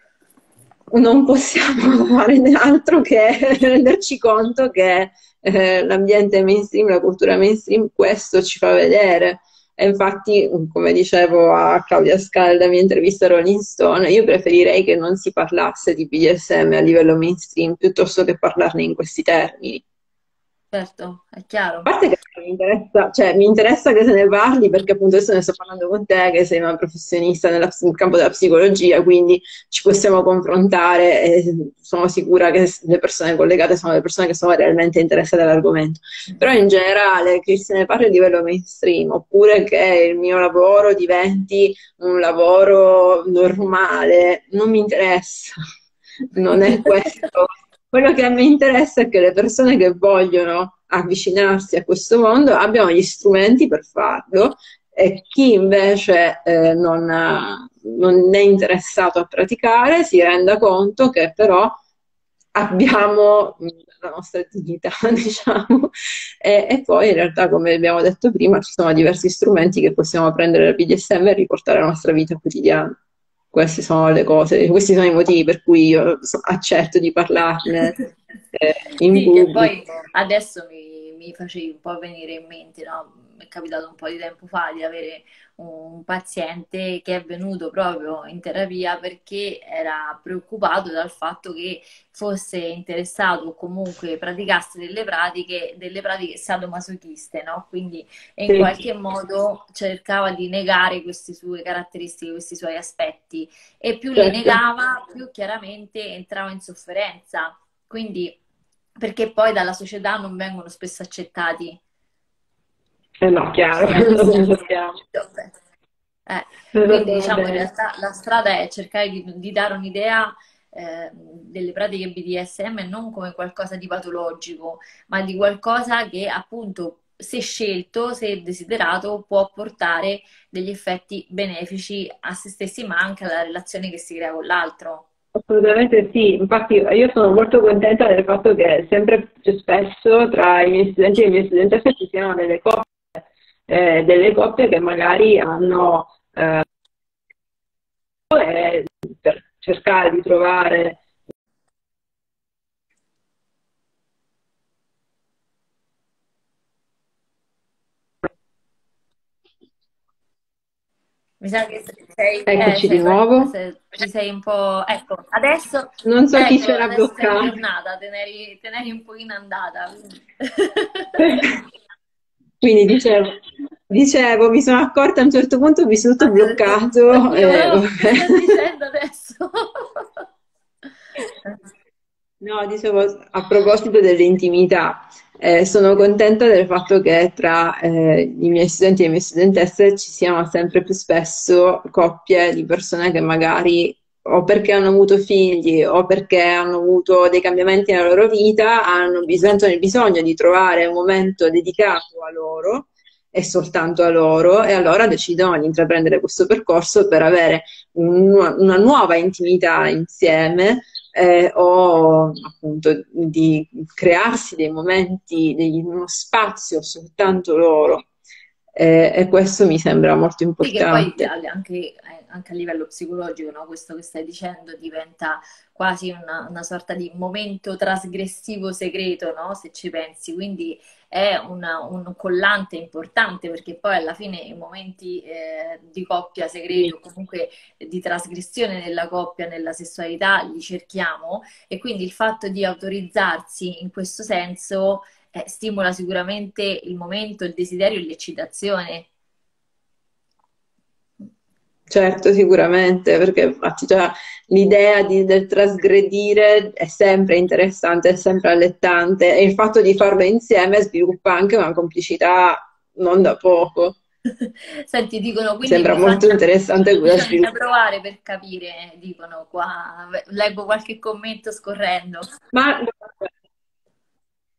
non possiamo fare altro che renderci conto che eh, l'ambiente mainstream, la cultura mainstream, questo ci fa vedere. E infatti, come dicevo a Claudia Scala nella mia intervista a Rolling Stone, io preferirei che non si parlasse di B D S M a livello mainstream piuttosto che parlarne in questi termini. Certo, è A chiaro. parte che mi interessa, cioè, mi interessa che se ne parli perché appunto adesso ne sto parlando con te che sei una professionista nella- nel campo della psicologia, quindi ci possiamo confrontare e sono sicura che le persone collegate sono le persone che sono realmente interessate all'argomento. Però in generale che se ne parli a livello mainstream oppure che il mio lavoro diventi un lavoro normale, non mi interessa, non è questo. Quello che a me interessa è che le persone che vogliono avvicinarsi a questo mondo abbiano gli strumenti per farlo e chi invece eh, non, ha- non è interessato a praticare si renda conto che però abbiamo mh, la nostra dignità, diciamo, e, e poi in realtà, come abbiamo detto prima, ci sono diversi strumenti che possiamo prendere dal B D S M e riportare alla nostra vita quotidiana. Queste sono le cose, questi sono i motivi per cui io so- accetto di parlarne eh, in Sì, che poi pubblico. adesso mi, mi facevi un po' venire in mente, no? Mi è capitato un po' di tempo fa di avere un paziente che è venuto proprio in terapia perché era preoccupato dal fatto che fosse interessato o comunque praticasse delle pratiche, delle pratiche sadomasochiste, no? Quindi in Sì, qualche modo cercava di negare queste sue caratteristiche, questi suoi aspetti e più li certo. negava, più chiaramente entrava in sofferenza. Quindi, perché poi dalla società non vengono spesso accettati Eh no, chiaro, sia gli lo stessi. sappiamo. Eh, Lo quindi sappiamo diciamo in bene. realtà la strada è cercare di, di dare un'idea eh, delle pratiche B D S M non come qualcosa di patologico, ma di qualcosa che appunto, se scelto, se desiderato, può portare degli effetti benefici a se stessi, ma anche alla relazione che si crea con l'altro. Assolutamente sì, infatti io sono molto contenta del fatto che sempre più spesso tra i miei studenti e le mie studentesse ci siano delle coppie, eh, delle coppie che magari hanno eh, eh, per cercare di trovare. Mi sa che sei, eh, Eccoci di sei- nuovo. se- ti sei un po'. Ecco, adesso, Non so chi ecco, c'era adesso sei bloccato. ritornata, te ne eri, te ne eri un pochino andata. quindi. Quindi dicevo, dicevo, mi sono accorta a un certo punto, mi sono tutto Infatti ho detto, bloccato. oddio, E no, che vabbè. sto dicendo adesso? No, dicevo, a proposito dell'intimità, eh, sono contenta del fatto che tra eh, i miei studenti e le mie studentesse ci siano sempre più spesso coppie di persone che magari o perché hanno avuto figli o perché hanno avuto dei cambiamenti nella loro vita, hanno bis- sentono il bisogno di trovare un momento dedicato a loro e soltanto a loro, e allora decidono di intraprendere questo percorso per avere un- una nuova intimità insieme eh, o appunto di crearsi dei momenti, degli- uno spazio soltanto loro. Eh, e questo mi sembra molto Sì, che poi importante. anche, eh, anche a livello psicologico, no, questo che stai dicendo diventa quasi una, una sorta di momento trasgressivo segreto, no, se ci pensi. Quindi è una- un collante importante perché poi alla fine i momenti eh, di coppia segreti o comunque di trasgressione nella coppia, nella sessualità, li cerchiamo e quindi il fatto di autorizzarsi in questo senso eh, stimola sicuramente il momento, il desiderio e l'eccitazione. Certo, sicuramente, perché infatti già l'idea di- del trasgredire è sempre interessante, è sempre allettante e il fatto di farlo insieme sviluppa anche una complicità non da poco. Senti, dicono Mi quindi sembra molto bisogna, interessante da bisogna sviluppare. provare per capire, dicono qua, leggo qualche commento scorrendo. Ma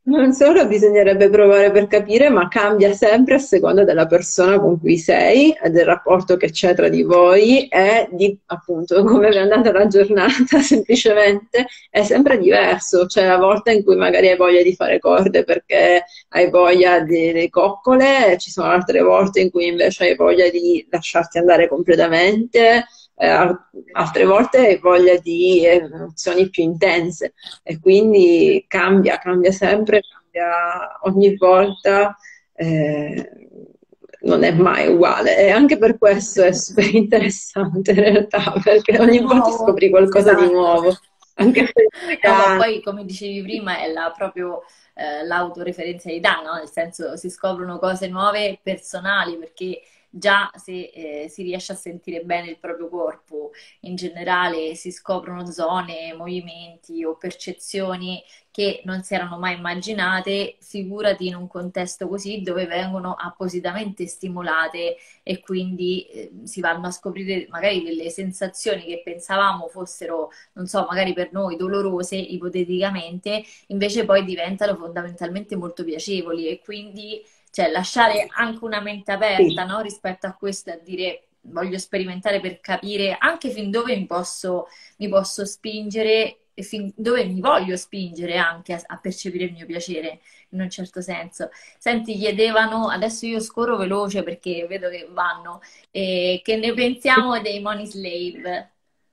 Non solo bisognerebbe provare per capire, ma cambia sempre a seconda della persona con cui sei, e del rapporto che c'è tra di voi e di appunto come vi è andata la giornata, semplicemente è sempre diverso. C'è la volta in cui magari hai voglia di fare corde perché hai voglia di, di coccole, e ci sono altre volte in cui invece hai voglia di lasciarti andare completamente. Eh, al- altre volte hai voglia di emozioni più intense. E quindi cambia, cambia sempre, cambia ogni volta, eh, non è mai uguale. E anche per questo è super interessante in realtà, perché È ogni volta nuovo, scopri qualcosa di esatto. nuovo, anche se No, ma è poi come dicevi prima è la, proprio eh, l'autoreferenzialità, no? Nel senso si scoprono cose nuove personali perché già se eh, si riesce a sentire bene il proprio corpo, in generale si scoprono zone, movimenti o percezioni che non si erano mai immaginate, figurati in un contesto così dove vengono appositamente stimolate e quindi eh, si vanno a scoprire magari delle sensazioni che pensavamo fossero, non so, magari per noi dolorose ipoteticamente, invece poi diventano fondamentalmente molto piacevoli e quindi cioè, lasciare anche una mente aperta, sì. no? Rispetto a questo e a dire voglio sperimentare per capire anche fin dove mi posso, mi posso spingere e fin dove mi voglio spingere anche a, a percepire il mio piacere in un certo senso. Senti, chiedevano, adesso io scorro veloce perché vedo che vanno, eh, che ne pensiamo dei Money Slave?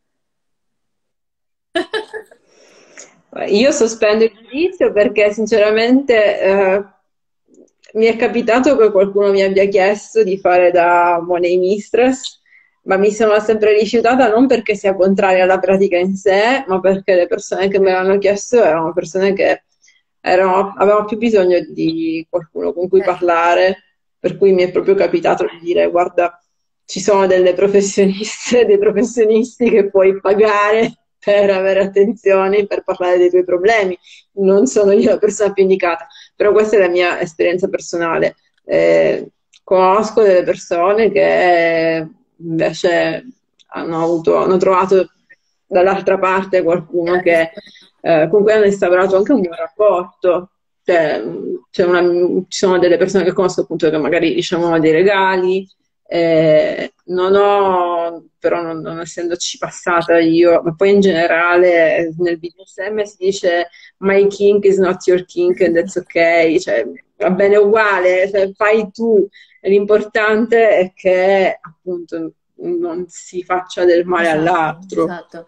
Io sospendo il giudizio perché sinceramente eh, mi è capitato che qualcuno mi abbia chiesto di fare da money mistress, ma mi sono sempre rifiutata non perché sia contraria alla pratica in sé, ma perché le persone che me l'hanno chiesto erano persone che erano- avevano più bisogno di qualcuno con cui Certo. parlare, per cui mi è proprio capitato di dire, guarda, ci sono delle professioniste, dei professionisti che puoi pagare per avere attenzioni, per parlare dei tuoi problemi. Non sono io la persona più indicata, però questa è la mia esperienza personale. Eh, conosco delle persone che invece hanno avuto, hanno trovato dall'altra parte qualcuno Era che, giusto. eh, con cui hanno instaurato anche un buon rapporto. Cioè, c'è una- ci sono delle persone che conosco appunto che magari ricevono dei regali, eh, non ho, però non, non essendoci passata io, ma poi in generale nel B D S M si dice my kink is not your kink and that's ok, cioè va bene uguale, cioè, fai tu, l'importante è che appunto non si faccia del male Esatto, all'altro. esatto.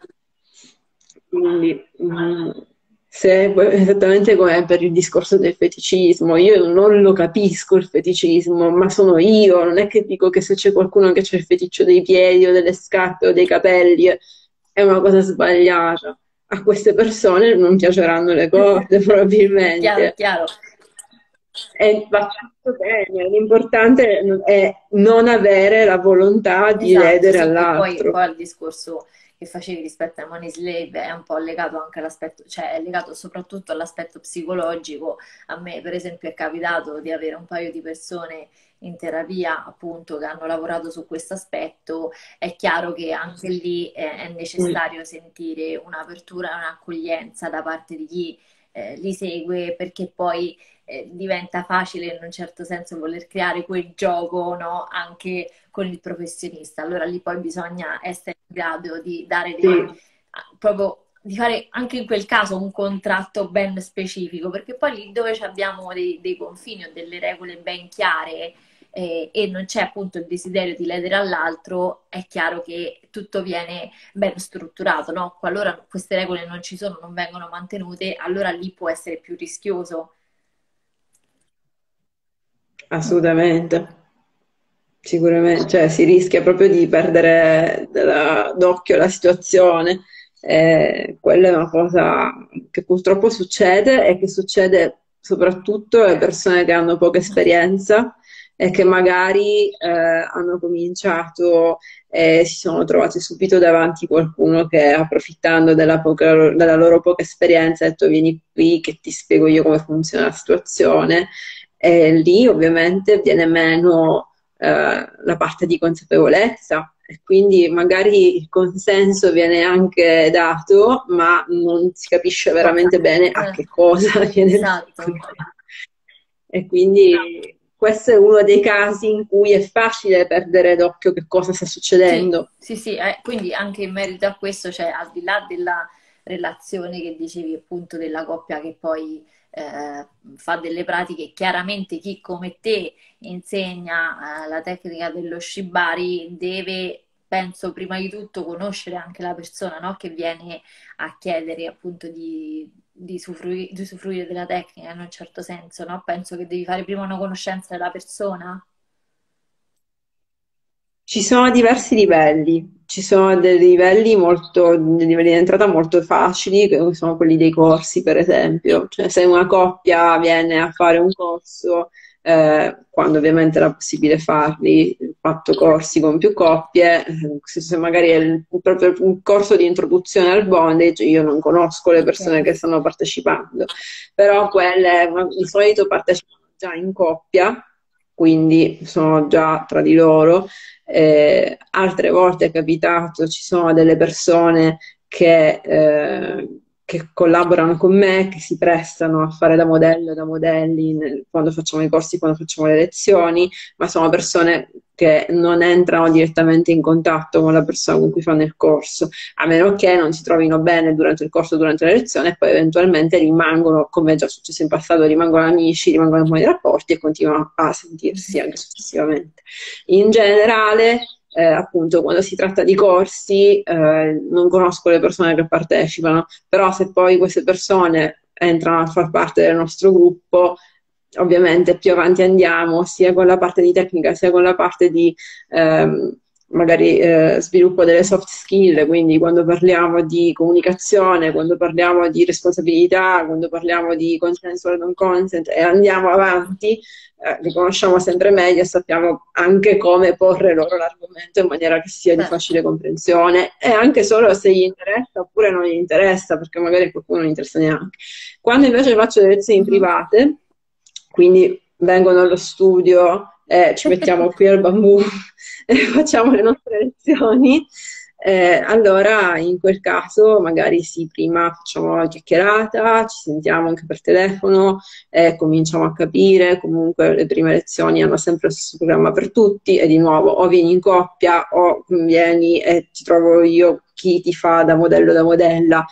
Quindi, mm, se, esattamente come per il discorso del feticismo, io non lo capisco il feticismo, ma sono io, non è che dico che se c'è qualcuno che c'è il feticcio dei piedi o delle scarpe o dei capelli è una cosa sbagliata. A queste persone non piaceranno le cose, Chiaro, probabilmente. chiaro. E va tutto bene, l'importante è non avere la volontà di Esatto, ledere sì, che poi, all'altro. poi al discorso che facevi rispetto ai money slave è un po' legato anche all'aspetto, cioè è legato soprattutto all'aspetto psicologico. A me, per esempio, è capitato di avere un paio di persone in terapia, appunto, che hanno lavorato su questo aspetto. È chiaro che anche lì è, è Mm. necessario sentire un'apertura e un'accoglienza da parte di chi eh, li segue, perché poi eh, diventa facile in un certo senso voler creare quel gioco, no? Anche con il professionista. Allora lì poi bisogna essere in grado di dare Sì. dei, proprio di fare anche in quel caso un contratto ben specifico, perché poi lì dove abbiamo dei, dei confini o delle regole ben chiare eh, e non c'è appunto il desiderio di ledere all'altro, è chiaro che tutto viene ben strutturato, no? Qualora queste regole non ci sono, non vengono mantenute, allora lì può essere più rischioso. Assolutamente, sicuramente, cioè si rischia proprio di perdere da- d'occhio la situazione. Eh, quella è una cosa che purtroppo succede e che succede soprattutto alle persone che hanno poca esperienza e che magari eh, hanno cominciato e si sono trovati subito davanti qualcuno che, approfittando della, poca- della loro poca esperienza, ha detto vieni qui che ti spiego io come funziona la situazione. E lì ovviamente viene meno eh, la parte di consapevolezza e quindi magari il consenso viene anche dato, ma non si capisce veramente bene a Eh, che cosa viene dato il esatto. consenso. E quindi questo è uno dei casi in cui è facile perdere d'occhio che cosa sta Sì, succedendo. sì, sì, eh, quindi anche in merito a questo, cioè al di là della relazione che dicevi appunto della coppia che poi eh, fa delle pratiche, chiaramente chi come te insegna eh, la tecnica dello shibari deve, penso, prima di tutto conoscere anche la persona, no? Che viene a chiedere appunto di, di usufrui- di usufruire della tecnica in un certo senso, no? Penso che devi fare prima una conoscenza della persona. Ci sono diversi livelli, ci sono dei livelli molto, dei livelli di entrata molto facili, che sono quelli dei corsi, per esempio. Cioè, se una coppia viene a fare un corso, eh, quando ovviamente era possibile farli, ho fatto corsi con più coppie, eh, se se magari è il- proprio un corso di introduzione al bondage, io non conosco le Ok. persone che stanno partecipando, però quelle di solito partecipano già in coppia, quindi sono già tra di loro. Eh, altre volte è capitato, ci sono delle persone che, eh, che collaborano con me, che si prestano a fare da modello, da modelli nel- quando facciamo i corsi, quando facciamo le lezioni, ma sono persone che non entrano direttamente in contatto con la persona con cui fanno il corso, a meno che non si trovino bene durante il corso, durante la lezione, e poi eventualmente rimangono, come è già successo in passato, rimangono amici, rimangono in buoni rapporti e continuano a sentirsi anche successivamente. In generale, eh, appunto, quando si tratta di corsi, eh, non conosco le persone che partecipano, però se poi queste persone entrano a far parte del nostro gruppo, ovviamente più avanti andiamo, sia con la parte di tecnica, sia con la parte di ehm, magari eh, sviluppo delle soft skill, quindi quando parliamo di comunicazione, quando parliamo di responsabilità, quando parliamo di consensual non consent e andiamo avanti, eh, li conosciamo sempre meglio e sappiamo anche come porre loro l'argomento in maniera che sia di Certo. facile comprensione e anche solo se gli interessa oppure non gli interessa, perché magari a qualcuno non interessa neanche. Quando invece faccio le lezioni Mhm. private, quindi vengono allo studio, eh, ci mettiamo qui al bambù e facciamo le nostre lezioni, eh, allora in quel caso magari sì, prima facciamo la chiacchierata, ci sentiamo anche per telefono, eh, cominciamo a capire, comunque le prime lezioni hanno sempre lo stesso programma per tutti e di nuovo o vieni in coppia o vieni e ti trovo io chi ti fa da modello da modella,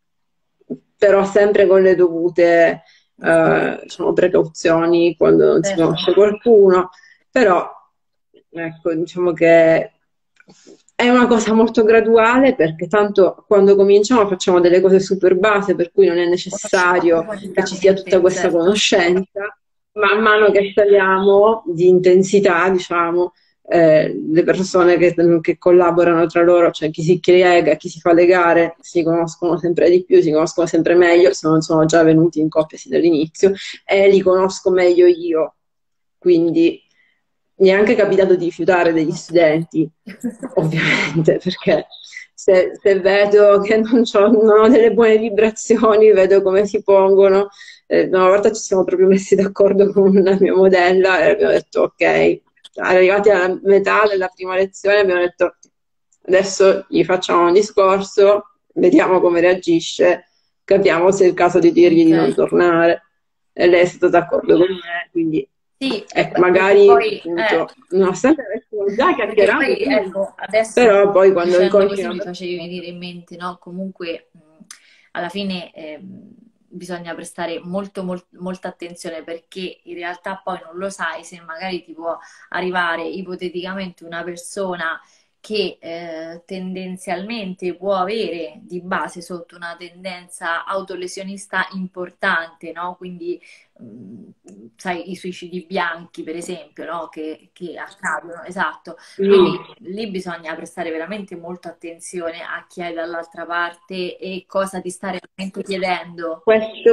però sempre con le dovute eh, diciamo, precauzioni quando non si Certo. conosce qualcuno, però ecco, diciamo che è una cosa molto graduale perché tanto quando cominciamo facciamo delle cose super base per cui non è Conosciamo necessario che ci sia tutta approfonditamente, questa certo. conoscenza. Man mano che saliamo di intensità, diciamo, eh, le persone che, che collaborano tra loro, cioè chi si lega, chi si fa le gare, si conoscono sempre di più, si conoscono sempre meglio, se non sono già venuti in coppia sin dall'inizio, e li conosco meglio io. Quindi mi è anche capitato di rifiutare degli studenti, ovviamente, perché se, se vedo che non, c'ho- non ho delle buone vibrazioni, vedo come si pongono. Eh, una volta ci siamo proprio messi d'accordo con una mia modella e abbiamo detto ok, arrivati alla metà della prima lezione abbiamo detto adesso gli facciamo un discorso, vediamo come reagisce, capiamo se è il caso di dirgli Ok. di non tornare. E lei è stata d'accordo con me, quindi Sì, eh, ecco, beh, perché magari poi, appunto, eh, nonostante avessimo già perché chiacchierato poi, prima, ecco, adesso però poi quando dicendo incontri così una mi facevi persona. venire in mente, no? Comunque, mh, alla fine ehm, bisogna prestare molto, mol- molta attenzione perché in realtà poi non lo sai se magari ti può arrivare ipoteticamente una persona che eh, tendenzialmente può avere di base sotto una tendenza autolesionista importante, no? Quindi mh, sai, i suicidi bianchi, per esempio, no? Che, che accadono, esatto. Sì, Quindi lì bisogna prestare veramente molta attenzione a chi hai dall'altra parte e cosa ti sta realmente chiedendo. questo,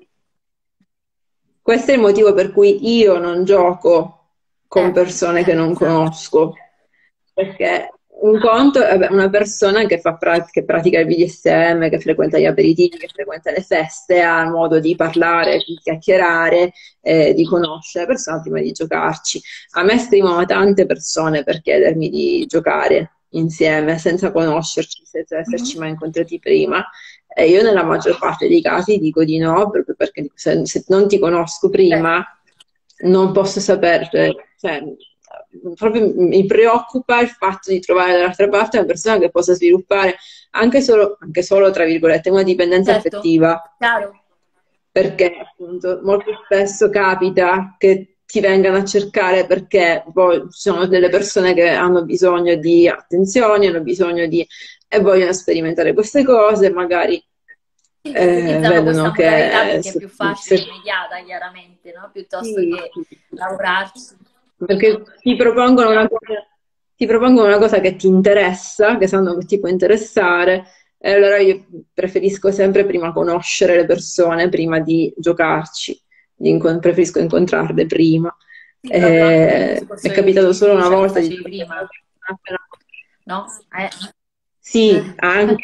questo è il motivo per cui io non gioco con Eh, persone che eh, non esatto. conosco, perché un conto è vabbè, una persona che, fa pra- che pratica il B D S M, che frequenta gli aperitivi, che frequenta le feste, ha modo di parlare, di chiacchierare, eh, di conoscere la persona prima di giocarci. A me scrivono tante persone per chiedermi di giocare. insieme senza conoscerci, senza esserci Mhm. mai incontrati prima. E io nella maggior parte dei casi dico di no, proprio perché dico, se, se non ti conosco Certo. prima non posso sapere, cioè, proprio mi preoccupa il fatto di trovare dall'altra parte una persona che possa sviluppare anche solo, anche solo, tra virgolette, una dipendenza Certo, affettiva, chiaro. perché appunto molto spesso capita che ti vengano a cercare perché poi ci sono delle persone che hanno bisogno di attenzioni, hanno bisogno di e vogliono sperimentare queste cose, magari Sì, eh, utilizzano questa vedono modalità che perché è se, più facile e se- immediata, chiaramente, no? Piuttosto sì, che lavorarci. perché ti propongono una cosa, ti propongono una cosa che ti interessa, che sanno che ti può interessare, e allora io preferisco sempre prima conoscere le persone, prima di giocarci, di incon- preferisco incontrarle prima. Sì, proprio anche per il Eh, mi è discorso che capitato solo una dicevi, cioè, che volta di facevi giocare con prima, una persona. no? Eh. Sì, anche.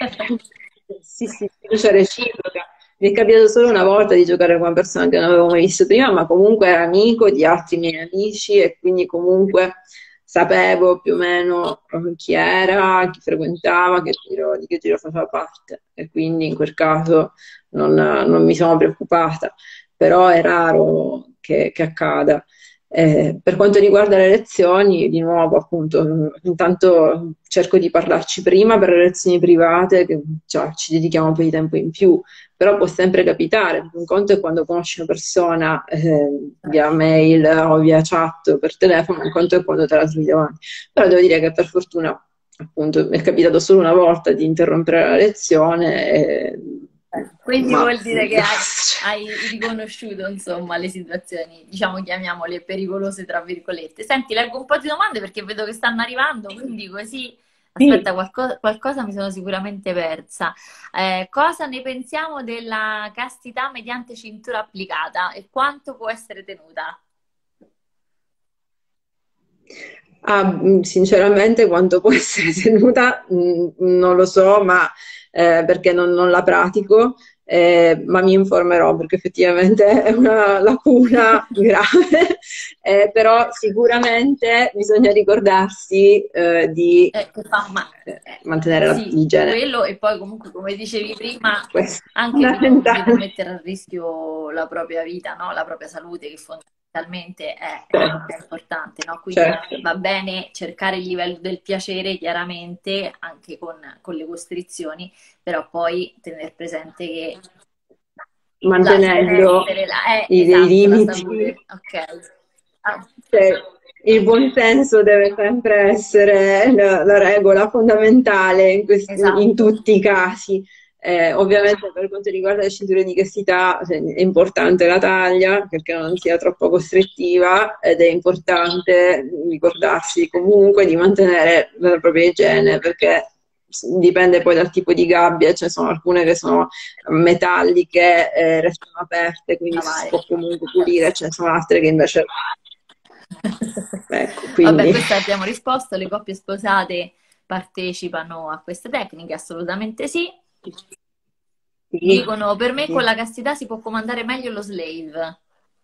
Sì, sì, fiducia reciproca. Mi è capitato solo una volta di giocare con una persona che non avevo mai visto prima, ma comunque era amico di altri miei amici e quindi comunque sapevo più o meno chi era, chi frequentava, che giro, di che giro faceva parte e quindi in quel caso non, non mi sono preoccupata, però è raro che, che accada. Eh, per quanto riguarda le lezioni, di nuovo, appunto, intanto cerco di parlarci prima per le lezioni private, che cioè, ci dedichiamo un po' di tempo in più, però può sempre capitare. Un conto è quando conosci una persona eh, via mail o via chat o per telefono, un conto è quando te la trovi davanti. Però devo dire che per fortuna, appunto, mi è capitato solo una volta di interrompere la lezione, e- Quindi ma vuol dire che hai, hai riconosciuto, insomma, le situazioni, diciamo, chiamiamole pericolose, tra virgolette. Senti, leggo un po' di domande perché vedo che stanno arrivando, quindi così, sì. aspetta, qualco- qualcosa mi sono sicuramente persa. Eh, cosa ne pensiamo della castità mediante cintura applicata e quanto può essere tenuta? Ah, mh, sinceramente, quanto può essere tenuta, mh, non lo so, ma eh, perché non, non la pratico, eh, ma mi informerò perché effettivamente è una lacuna grave. Eh, però sicuramente bisogna ricordarsi eh, di Eh, che fa, ma eh, eh, mantenere la- sì, l'igiene. quello e poi comunque, come dicevi prima, Questo è anche di non, di non fondamentale. mettere a rischio la propria vita, no? La propria salute, che fondamentalmente è, è- Certo, è importante, no? Quindi certo. va bene cercare il livello del piacere, chiaramente, anche con, con le costrizioni, però poi tener presente che la, il Mantenendo benessere la- è i, dei esatto, la limiti. salute, ok. Ah, Cioè, il buon senso deve sempre essere la, la regola fondamentale in, questi- in esatto. tutti i casi. Eh, ovviamente per quanto riguarda le cinture di castità, cioè, è importante la taglia perché non sia troppo costrittiva ed è importante ricordarsi comunque di mantenere la propria igiene perché dipende poi dal tipo di gabbia, ce ne sono alcune che sono metalliche, eh, restano aperte, quindi si Lavare. può comunque pulire, ce ne sono altre che invece ecco, Vabbè, quindi questa abbiamo risposto. Le coppie sposate partecipano a queste tecniche? Assolutamente sì. sì, Dicono, per me con sì. la castità si può comandare meglio lo slave.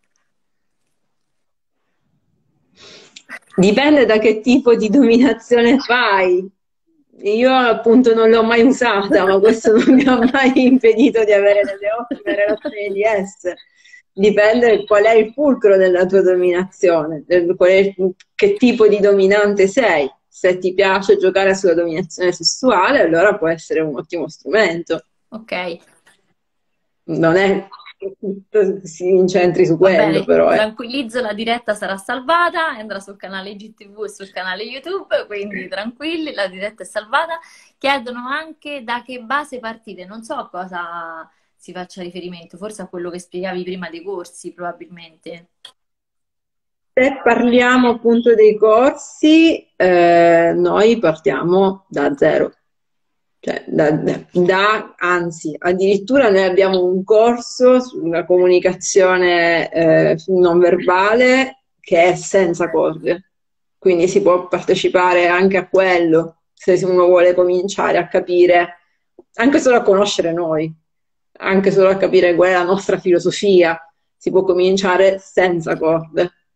Dipende da che tipo di dominazione fai. Io appunto non l'ho mai usata, ma questo non mi ha mai impedito di avere delle ottime relazioni di esse. Dipende qual è il fulcro della tua dominazione, del- qual è il- che tipo di dominante sei. Se ti piace giocare sulla dominazione sessuale, allora può essere un ottimo strumento. Ok, Non è che tutto si incentri su va quello, bene. però è. Tranquillizzo, la diretta sarà salvata e andrà sul canale I G T V e sul canale YouTube, quindi tranquilli, la diretta è salvata. Chiedono anche da che base partite. Non so a cosa si faccia riferimento, forse a quello che spiegavi prima dei corsi, probabilmente. Se parliamo appunto dei corsi, eh, noi partiamo da zero, cioè da, da- da- anzi, addirittura noi abbiamo un corso sulla comunicazione eh, non verbale che è senza corde, quindi si può partecipare anche a quello se uno vuole cominciare a capire, anche solo a conoscere noi, anche solo a capire qual è la nostra filosofia, si può cominciare senza corde.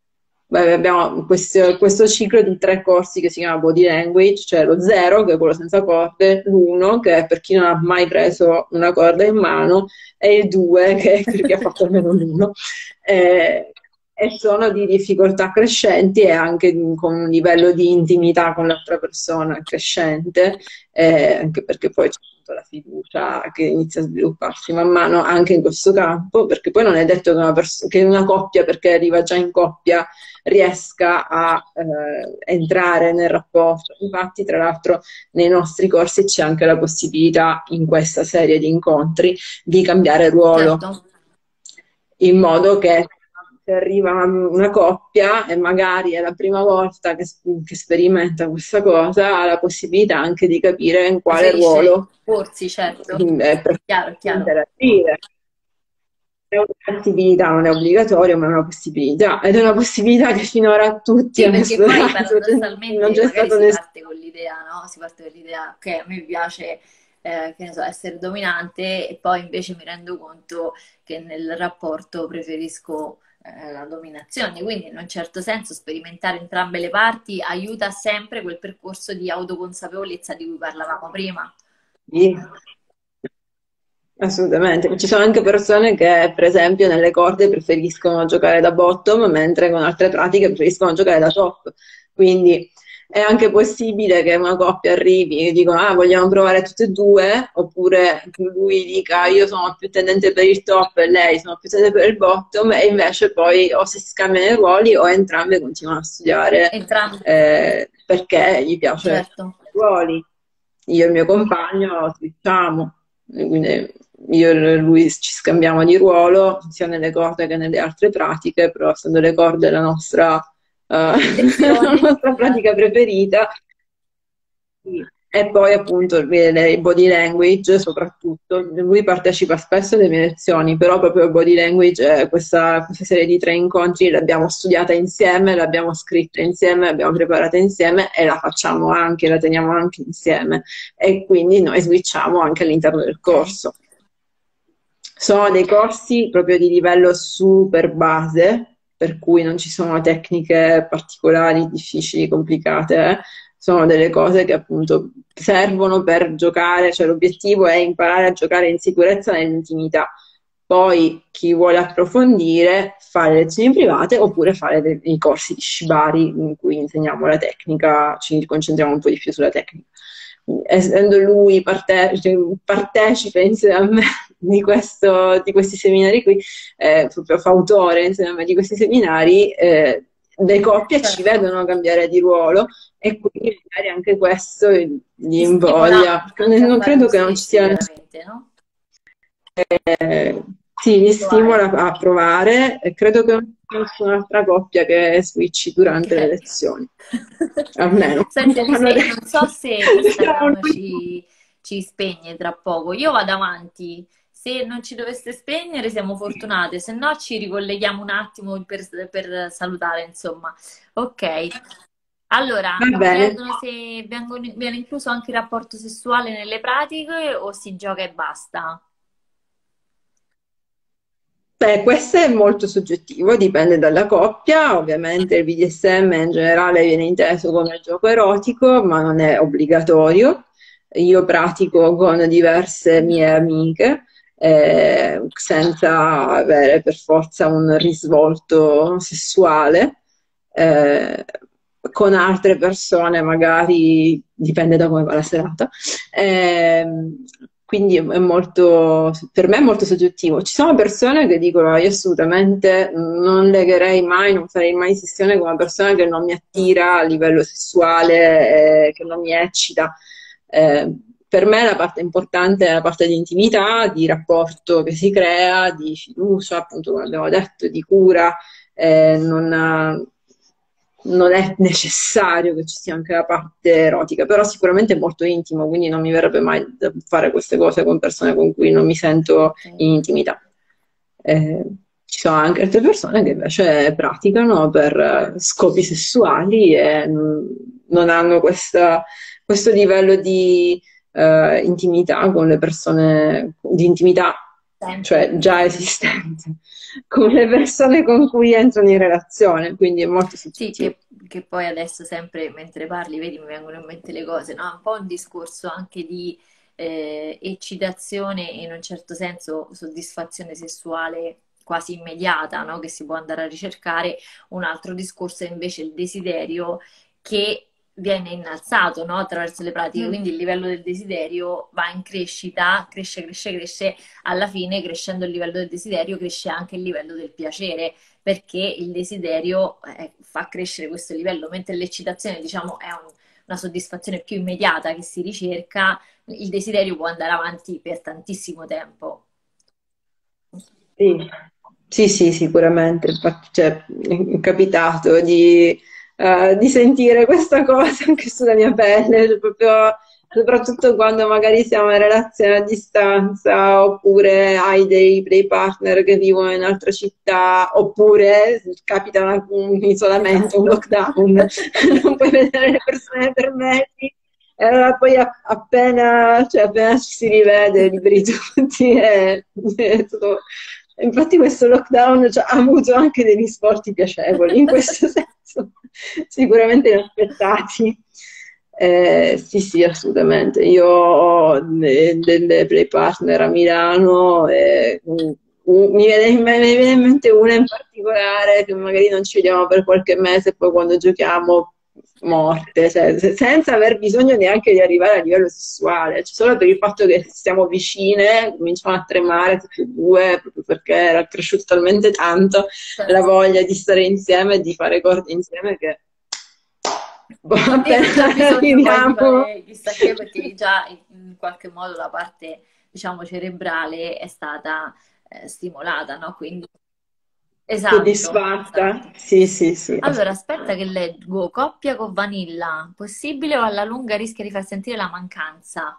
beh, abbiamo questo, questo ciclo di tre corsi che si chiama Body Language, cioè lo zero, che è quello senza corde, l'uno, che è per chi non ha mai preso una corda in mano, e il due, che è per chi ha fatto almeno l'uno. Eh, e sono di difficoltà crescenti e anche di- con un livello di intimità con l'altra persona crescente, eh, anche perché poi c'è appunto la fiducia che inizia a svilupparsi man mano anche in questo campo, perché poi non è detto che una, pers- che una coppia, perché arriva già in coppia, riesca a eh, entrare nel rapporto. Infatti, tra l'altro, nei nostri corsi c'è anche la possibilità, in questa serie di incontri, di cambiare ruolo, Certo. in modo che se arriva una coppia e magari è la prima volta che, che sperimenta questa cosa, ha la possibilità anche di capire in quale Preferisce ruolo porsi, certo. è preferibile Chiaro, chiaro. interagire. È una possibilità, non è obbligatorio, ma è una possibilità. Ed è una possibilità che finora tutti Sì, hanno perché poi esplorato, cioè non paradossalmente c'è magari stato si nessuno. parte con l'idea, no? Si parte con l'idea che a me piace, eh, che ne so, essere dominante e poi invece mi rendo conto che nel rapporto preferisco, eh, la dominazione. Quindi in un certo senso sperimentare entrambe le parti aiuta sempre quel percorso di autoconsapevolezza di cui parlavamo prima. Sì, assolutamente. Ci sono anche persone che, per esempio, nelle corde preferiscono giocare da bottom, mentre con altre pratiche preferiscono giocare da top. Quindi è anche possibile che una coppia arrivi e dicono, ah, vogliamo provare tutte e due, oppure lui dica, io sono più tendente per il top e lei sono più tendente per il bottom, e invece poi o si scambiano i ruoli o entrambe continuano a studiare Entrambi, eh, perché gli piace certo. i ruoli. Io e il mio compagno switchiamo, e quindi io e lui ci scambiamo di ruolo sia nelle corde che nelle altre pratiche, però essendo le corde la nostra, eh, la Lezione. nostra pratica preferita. Sì. E poi appunto il il body language soprattutto, lui partecipa spesso alle mie lezioni, però proprio il body language, eh, questa, questa serie di tre incontri l'abbiamo studiata insieme, l'abbiamo scritta insieme, l'abbiamo preparata insieme e la facciamo anche, la teniamo anche insieme, e quindi noi switchiamo anche all'interno del Ok. corso. Sono dei corsi proprio di livello super base, per cui non ci sono tecniche particolari, difficili, complicate, eh. Sono delle cose che appunto servono per giocare, cioè l'obiettivo è imparare a giocare in sicurezza nell'intimità. Poi chi vuole approfondire fa le lezioni private oppure fare dei, dei corsi di Shibari in cui insegniamo la tecnica, ci concentriamo un po' di più sulla tecnica. Essendo lui parte- cioè, partecipe insieme a me di, questo, di questi seminari qui, eh, proprio fautore insieme a me di questi seminari, eh, le coppie ci Certo. vedono cambiare di ruolo e quindi magari anche questo gli Ti stimola invoglia, perché anche non, a non fare credo lo che non ci stesso, sia chiaramente, no? eh, sì, li Provare. stimola a provare e credo che non ci sia nessun'altra coppia che switchi Ok. durante le lezioni, almeno. Senti Hanno Alice, non so detto. se Siamo Instagram l'unico. ci, ci spegne tra poco. Io vado avanti. Se non ci doveste spegnere siamo fortunate, se no ci ricolleghiamo un attimo per, per salutare, insomma. Ok. Allora, Va mi bene. chiedono se vengono- viene incluso anche il rapporto sessuale nelle pratiche o si gioca e basta. Beh, questo è molto soggettivo, dipende dalla coppia. Ovviamente il B D S M in generale viene inteso come gioco erotico, ma non è obbligatorio. Io pratico con diverse mie amiche, eh, senza avere per forza un risvolto sessuale. Eh, con altre persone magari dipende da come va la serata. Ehm, quindi è molto, per me è molto soggettivo. Ci sono persone che dicono: "Ah, io assolutamente non legherei mai, non farei mai sessione con una persona che non mi attira a livello sessuale, eh, che non mi eccita." Eh, per me la parte importante è la parte di intimità, di rapporto che si crea, di fiducia, appunto come abbiamo detto, di cura. Eh, non, non è necessario che ci sia anche la parte erotica, però sicuramente è molto intimo, quindi non mi verrebbe mai da fare queste cose con persone con cui non mi sento Ok. in intimità. Eh, ci sono anche altre persone che invece praticano per eh, scopi sessuali e mm, non hanno questa- questo livello di eh, intimità con le persone, di intimità esistente. cioè già esistente, con le persone con cui entrano in relazione, quindi è molto Sì, soggettivo. che, che poi adesso sempre mentre parli, vedi, mi vengono in mente le cose, no? È un po' un discorso anche di eh, eccitazione e in un certo senso soddisfazione sessuale quasi immediata, no? Che si può andare a ricercare. Un altro discorso è invece il desiderio che viene innalzato, no? Attraverso le pratiche, Mm. quindi il livello del desiderio va in crescita, cresce, cresce, cresce, alla fine crescendo il livello del desiderio cresce anche il livello del piacere perché il desiderio eh, fa crescere questo livello, mentre l'eccitazione, diciamo, è un- una soddisfazione più immediata che si ricerca, il desiderio può andare avanti per tantissimo tempo. Sì, sì, sì, sicuramente. Infatti, cioè, è capitato di, eh, di sentire questa cosa anche sulla mia pelle, cioè, proprio, soprattutto quando magari siamo in relazione a distanza, oppure hai dei, dei partner che vivono in un'altra città, oppure capita una- un isolamento, un Esatto. lockdown, non puoi vedere le persone per mesi. E allora poi a- appena, cioè, appena ci si rivede, liberi tutti, e, e tutto- infatti questo lockdown, cioè, ha avuto anche dei risvolti piacevoli, in questo senso, sicuramente inaspettati. Eh, sì, sì, assolutamente. Io ho de- delle play partner a Milano e mm, un- mi viene, me ne viene in mente una in particolare che magari non ci vediamo per qualche mese e poi quando giochiamo morte, cioè, se- senza aver bisogno neanche di arrivare a livello sessuale, cioè, solo per il fatto che siamo vicine, cominciamo a tremare tutte e due, proprio perché era cresciuto talmente tanto la Certo. voglia di stare insieme e di fare corde insieme che boh, E te non c'è appena bisogno poi di arriviamo. fare chissà che perché già in in qualche modo la parte, diciamo, cerebrale è stata eh, stimolata, no? Quindi esatto, Soddisfatta? esatto. Sì, sì, sì, Allora, assolutamente. aspetta che leggo. Coppia con vanilla, possibile o alla lunga rischia di far sentire la mancanza?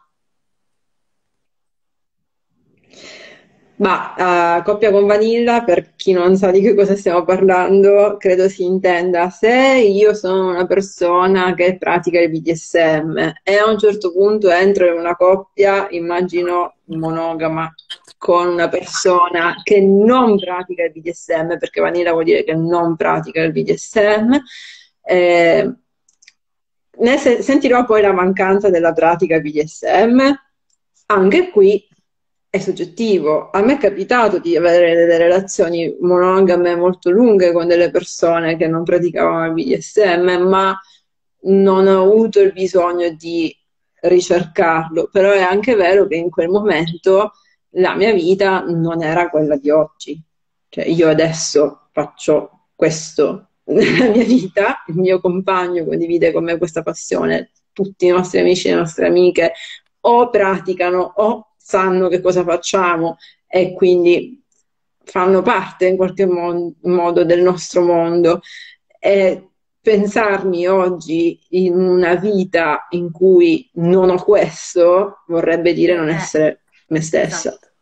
Ma eh, coppia con vanilla, per chi non sa di che cosa stiamo parlando, credo si intenda se io sono una persona che pratica il B D S M e a un certo punto entro in una coppia, immagino monogama, con una persona che non pratica il B D S M, perché vanilla vuol dire che non pratica il B D S M, eh, ne se- sentirò poi la mancanza della pratica B D S M. Anche qui è soggettivo. A me è capitato di avere delle relazioni monogame molto lunghe con delle persone che non praticavano il B D S M, ma non ho avuto il bisogno di ricercarlo. Però è anche vero che in quel momento la mia vita non era quella di oggi. Cioè, io adesso faccio questo nella mia vita, il mio compagno condivide con me questa passione, tutti i nostri amici e le nostre amiche o praticano o sanno che cosa facciamo e quindi fanno parte in qualche mo- modo del nostro mondo. E pensarmi oggi in una vita in cui non ho questo vorrebbe dire Eh, non eh, essere me stessa. esatto.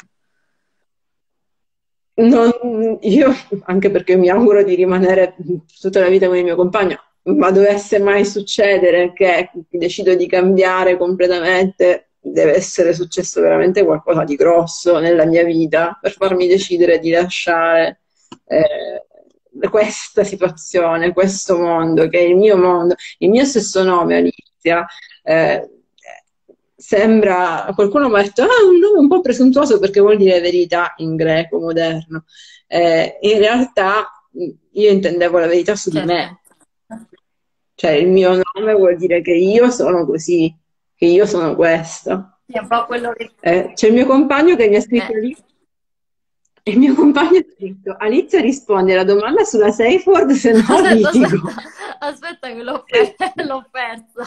Non- io, anche perché mi auguro di rimanere tutta la vita con il mio compagno, ma dovesse mai succedere che decido di cambiare completamente, deve essere successo veramente qualcosa di grosso nella mia vita per farmi decidere di lasciare eh, questa situazione, questo mondo, che è il mio mondo, il mio stesso nome, Alicia. eh, Sembra, qualcuno mi ha detto, ah, un nome un po' presuntuoso perché vuol dire verità in greco moderno. Eh, in realtà mh, io intendevo la verità su di Certo. me, cioè il mio nome vuol dire che io sono così, che io sono questo. Sì, è un po' quello che... Eh, c'è il mio compagno che mi ha scritto eh. lì, e il mio compagno ha scritto, Alizia risponde alla domanda sulla Safe Word, se no Aspetta, litigo. aspetta, aspetta che l'ho per- l'ho persa.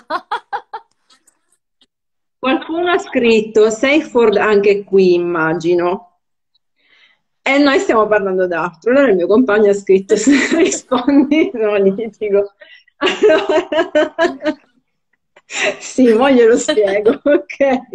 Qualcuno ha scritto Safe Word anche qui, immagino. E noi stiamo parlando d'altro. Allora il mio compagno ha scritto se rispondi, no, gli dico. Allora, sì, mo glielo spiego, ok?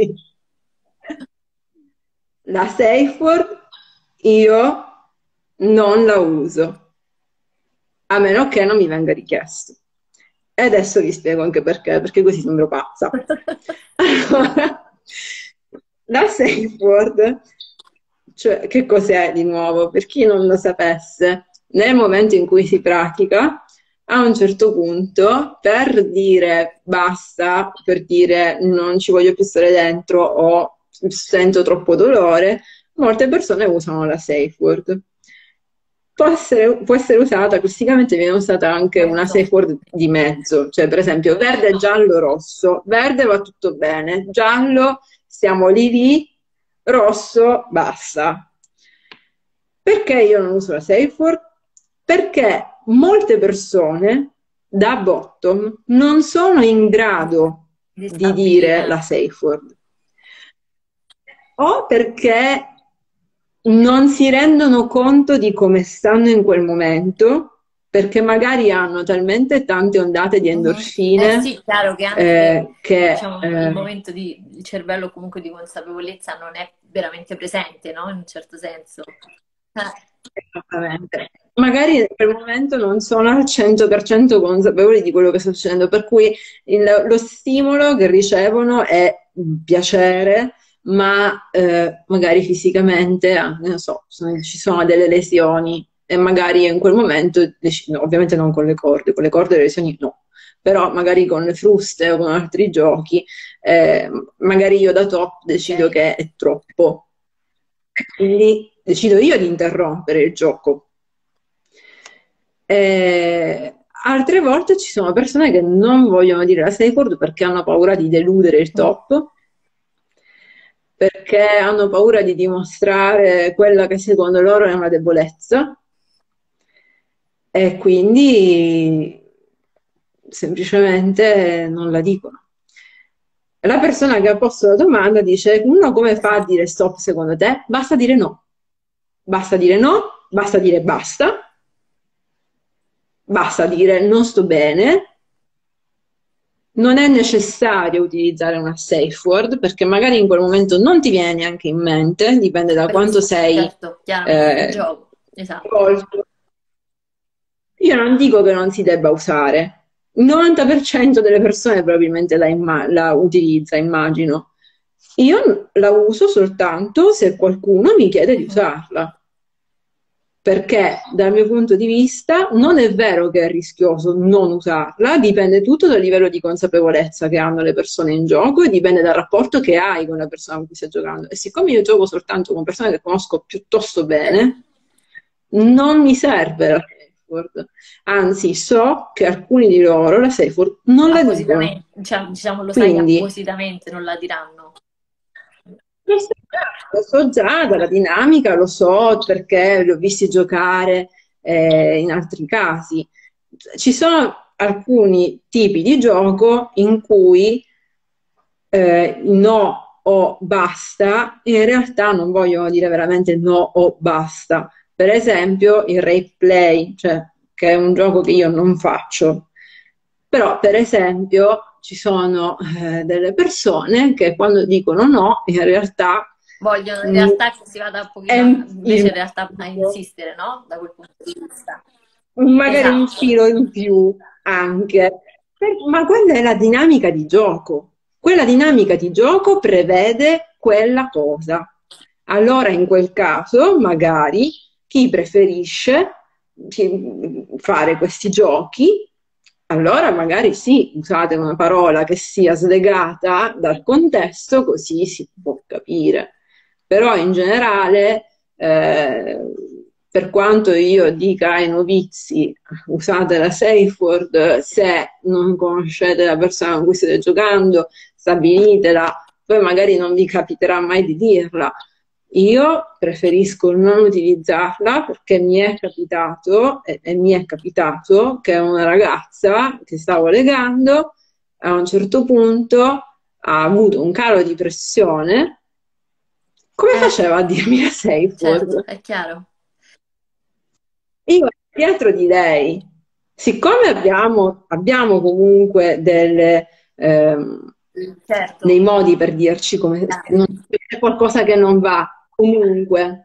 La safe word io non la uso, a meno che non mi venga richiesto. E adesso vi spiego anche perché, perché così sembro pazza. Allora, la safe word Cioè, che cos'è di nuovo? Per chi non lo sapesse, nel momento in cui si pratica, a un certo punto, per dire basta, per dire non ci voglio più stare dentro o sento troppo dolore, molte persone usano la safe word. Può essere, può essere usata, classicamente viene usata anche una safe Certo. word di mezzo, cioè per esempio verde, giallo, rosso. Verde va tutto bene, giallo siamo lì lì, rosso basta. Perché io non uso la safe word? Perché molte persone da bottom non sono in grado di Disabili, dire eh. la safe word. O perché non si rendono conto di come stanno in quel momento, perché magari hanno talmente tante ondate di Mhm. Eh endorfine sì, chiaro che anche eh, che diciamo, il eh, momento di il cervello comunque di consapevolezza non è veramente presente, no? In un certo senso. Eh, esattamente. Magari in quel momento non sono al cento per cento consapevoli di quello che sta succedendo, per cui il- lo stimolo che ricevono è un piacere, ma eh, magari fisicamente, ah, non so, sono- ci sono delle lesioni e magari in quel momento, dec- no, ovviamente non con le corde, con le corde le lesioni no, però magari con le fruste o con altri giochi, eh, magari io da top decido ok. che è troppo. Quindi decido io di interrompere il gioco. Eh, altre volte ci sono persone che non vogliono dire la safe word perché hanno paura di deludere il Mm. top, perché hanno paura di dimostrare quella che secondo loro è una debolezza e quindi semplicemente non la dicono. La persona che ha posto la domanda dice: uno come fa a Esatto. dire stop secondo te? Basta dire no. Basta dire no, basta dire basta, basta dire non sto bene. Non è necessario utilizzare una safe word perché magari in quel momento non ti viene neanche in mente, dipende da quanto Capisco, sei certo, chiaramente in eh, gioco. Esatto. colto. Io non dico che non si debba usare. Il novanta per cento delle persone probabilmente la, imma- la utilizza, immagino. Io la uso soltanto se qualcuno mi chiede di Mhm. usarla. Perché dal mio punto di vista non è vero che è rischioso non usarla, dipende tutto dal livello di consapevolezza che hanno le persone in gioco e dipende dal rapporto che hai con la persona con cui stai giocando. E siccome io gioco soltanto con persone che conosco piuttosto Ok. bene, non mi serve la safe word. Anzi, so che alcuni di loro la safe word non la dicono. Appositamente, diciamo, diciamo, lo sai Quindi appositamente, non la diranno. lo so già, lo so già dalla dinamica, lo so perché li ho visti giocare eh, in altri casi. Ci sono alcuni tipi di gioco in cui eh, no o basta, in realtà non vogliono dire veramente no o basta. Per esempio il rape play, cioè, che è un gioco che io non faccio. Però, per esempio, ci sono eh, delle persone che quando dicono no, in realtà Vogliono in mh, realtà che si vada un è pochino, un invece filo, in realtà a insistere, no? Da quel punto di vista. magari un Esatto. filo in più anche. Per- Ma quella è la dinamica di gioco. Quella dinamica di gioco prevede quella cosa. Allora, in quel caso, magari chi preferisce chi- fare questi giochi, allora magari sì, usate una parola che sia slegata dal contesto, così si può capire. Però in generale, eh, per quanto io dica ai novizi, usate la safe word, se non conoscete la persona con cui state giocando, stabilitela, poi magari non vi capiterà mai di dirla. Io preferisco non utilizzarla perché mi è capitato, e, e mi è capitato che una ragazza che stavo legando a un certo punto ha avuto un calo di pressione. Come Eh, faceva a dirmi la safe certo, word? è chiaro. Io dietro di lei, siccome abbiamo, abbiamo comunque delle, ehm, dei Certo, modi per dirci come chiaro. non- c'è qualcosa che non va, comunque.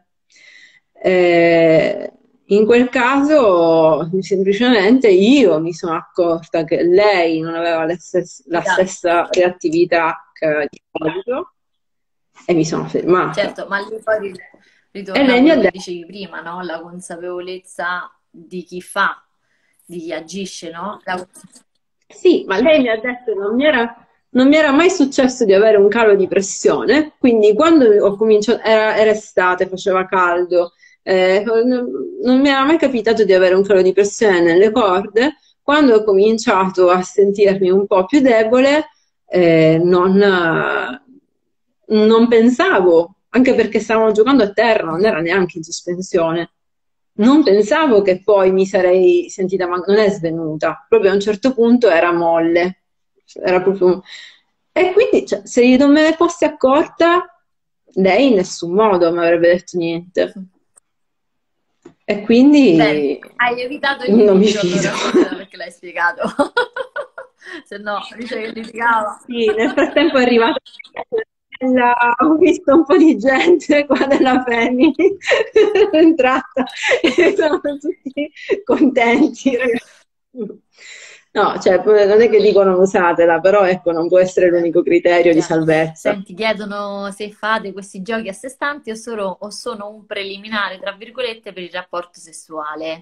Eh, in quel caso, semplicemente io mi sono accorta che lei non aveva la stessa, la Esatto. stessa reattività che aveva di solito e mi sono fermata. Certo, ma lì poi E Ritorna a lei mi ha quello che detto, dicevi prima, no? La consapevolezza di chi fa, di chi agisce, no? La- sì, ma lei mi ha detto che non mi era, non mi era mai successo di avere un calo di pressione, quindi quando ho cominciato, era, era estate, faceva caldo, eh, non, non mi era mai capitato di avere un calo di pressione nelle corde. Quando ho cominciato a sentirmi un po' più debole, eh, non, eh, non pensavo, anche perché stavamo giocando a terra, non era neanche in sospensione. Non pensavo che poi mi sarei sentita, ma non è svenuta, proprio a un certo punto era molle, era proprio... E quindi, cioè, se io non me ne fossi accorta, lei in nessun modo mi avrebbe detto niente. E Bene, quindi hai evitato il non mi litigio fido. allora stasera perché l'hai spiegato. Se no, dice che litigava. Sì, nel frattempo è arrivata la- ho visto un po' di gente qua della Femi è entrata e sono tutti contenti, ragazzi. No, cioè, non è che dicono usatela, però ecco, non può essere l'unico criterio di Chiaro. salvezza. Senti, chiedono se fate questi giochi a sé stanti o, solo- o sono un preliminare, tra virgolette, per il rapporto sessuale.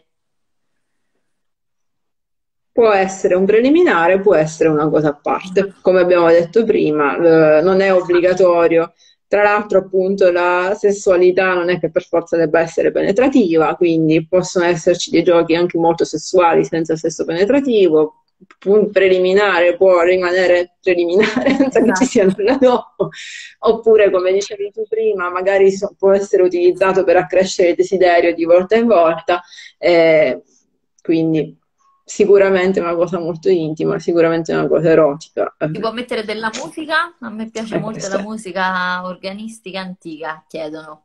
Può essere un preliminare, può essere una cosa a parte. Come abbiamo detto prima, eh, non è obbligatorio. Tra l'altro, appunto, la sessualità non è che per forza debba essere penetrativa, quindi possono esserci dei giochi anche molto sessuali senza sesso penetrativo. Un preliminare può rimanere preliminare senza che ci Esatto. sia nulla dopo, oppure, come dicevi tu prima, magari so- può essere utilizzato per accrescere il desiderio di volta in volta. eh, quindi sicuramente è una cosa molto intima, sicuramente è una cosa erotica. Si può eh, mettere della musica? A me piace E molto questo la è. musica organistica antica, chiedono.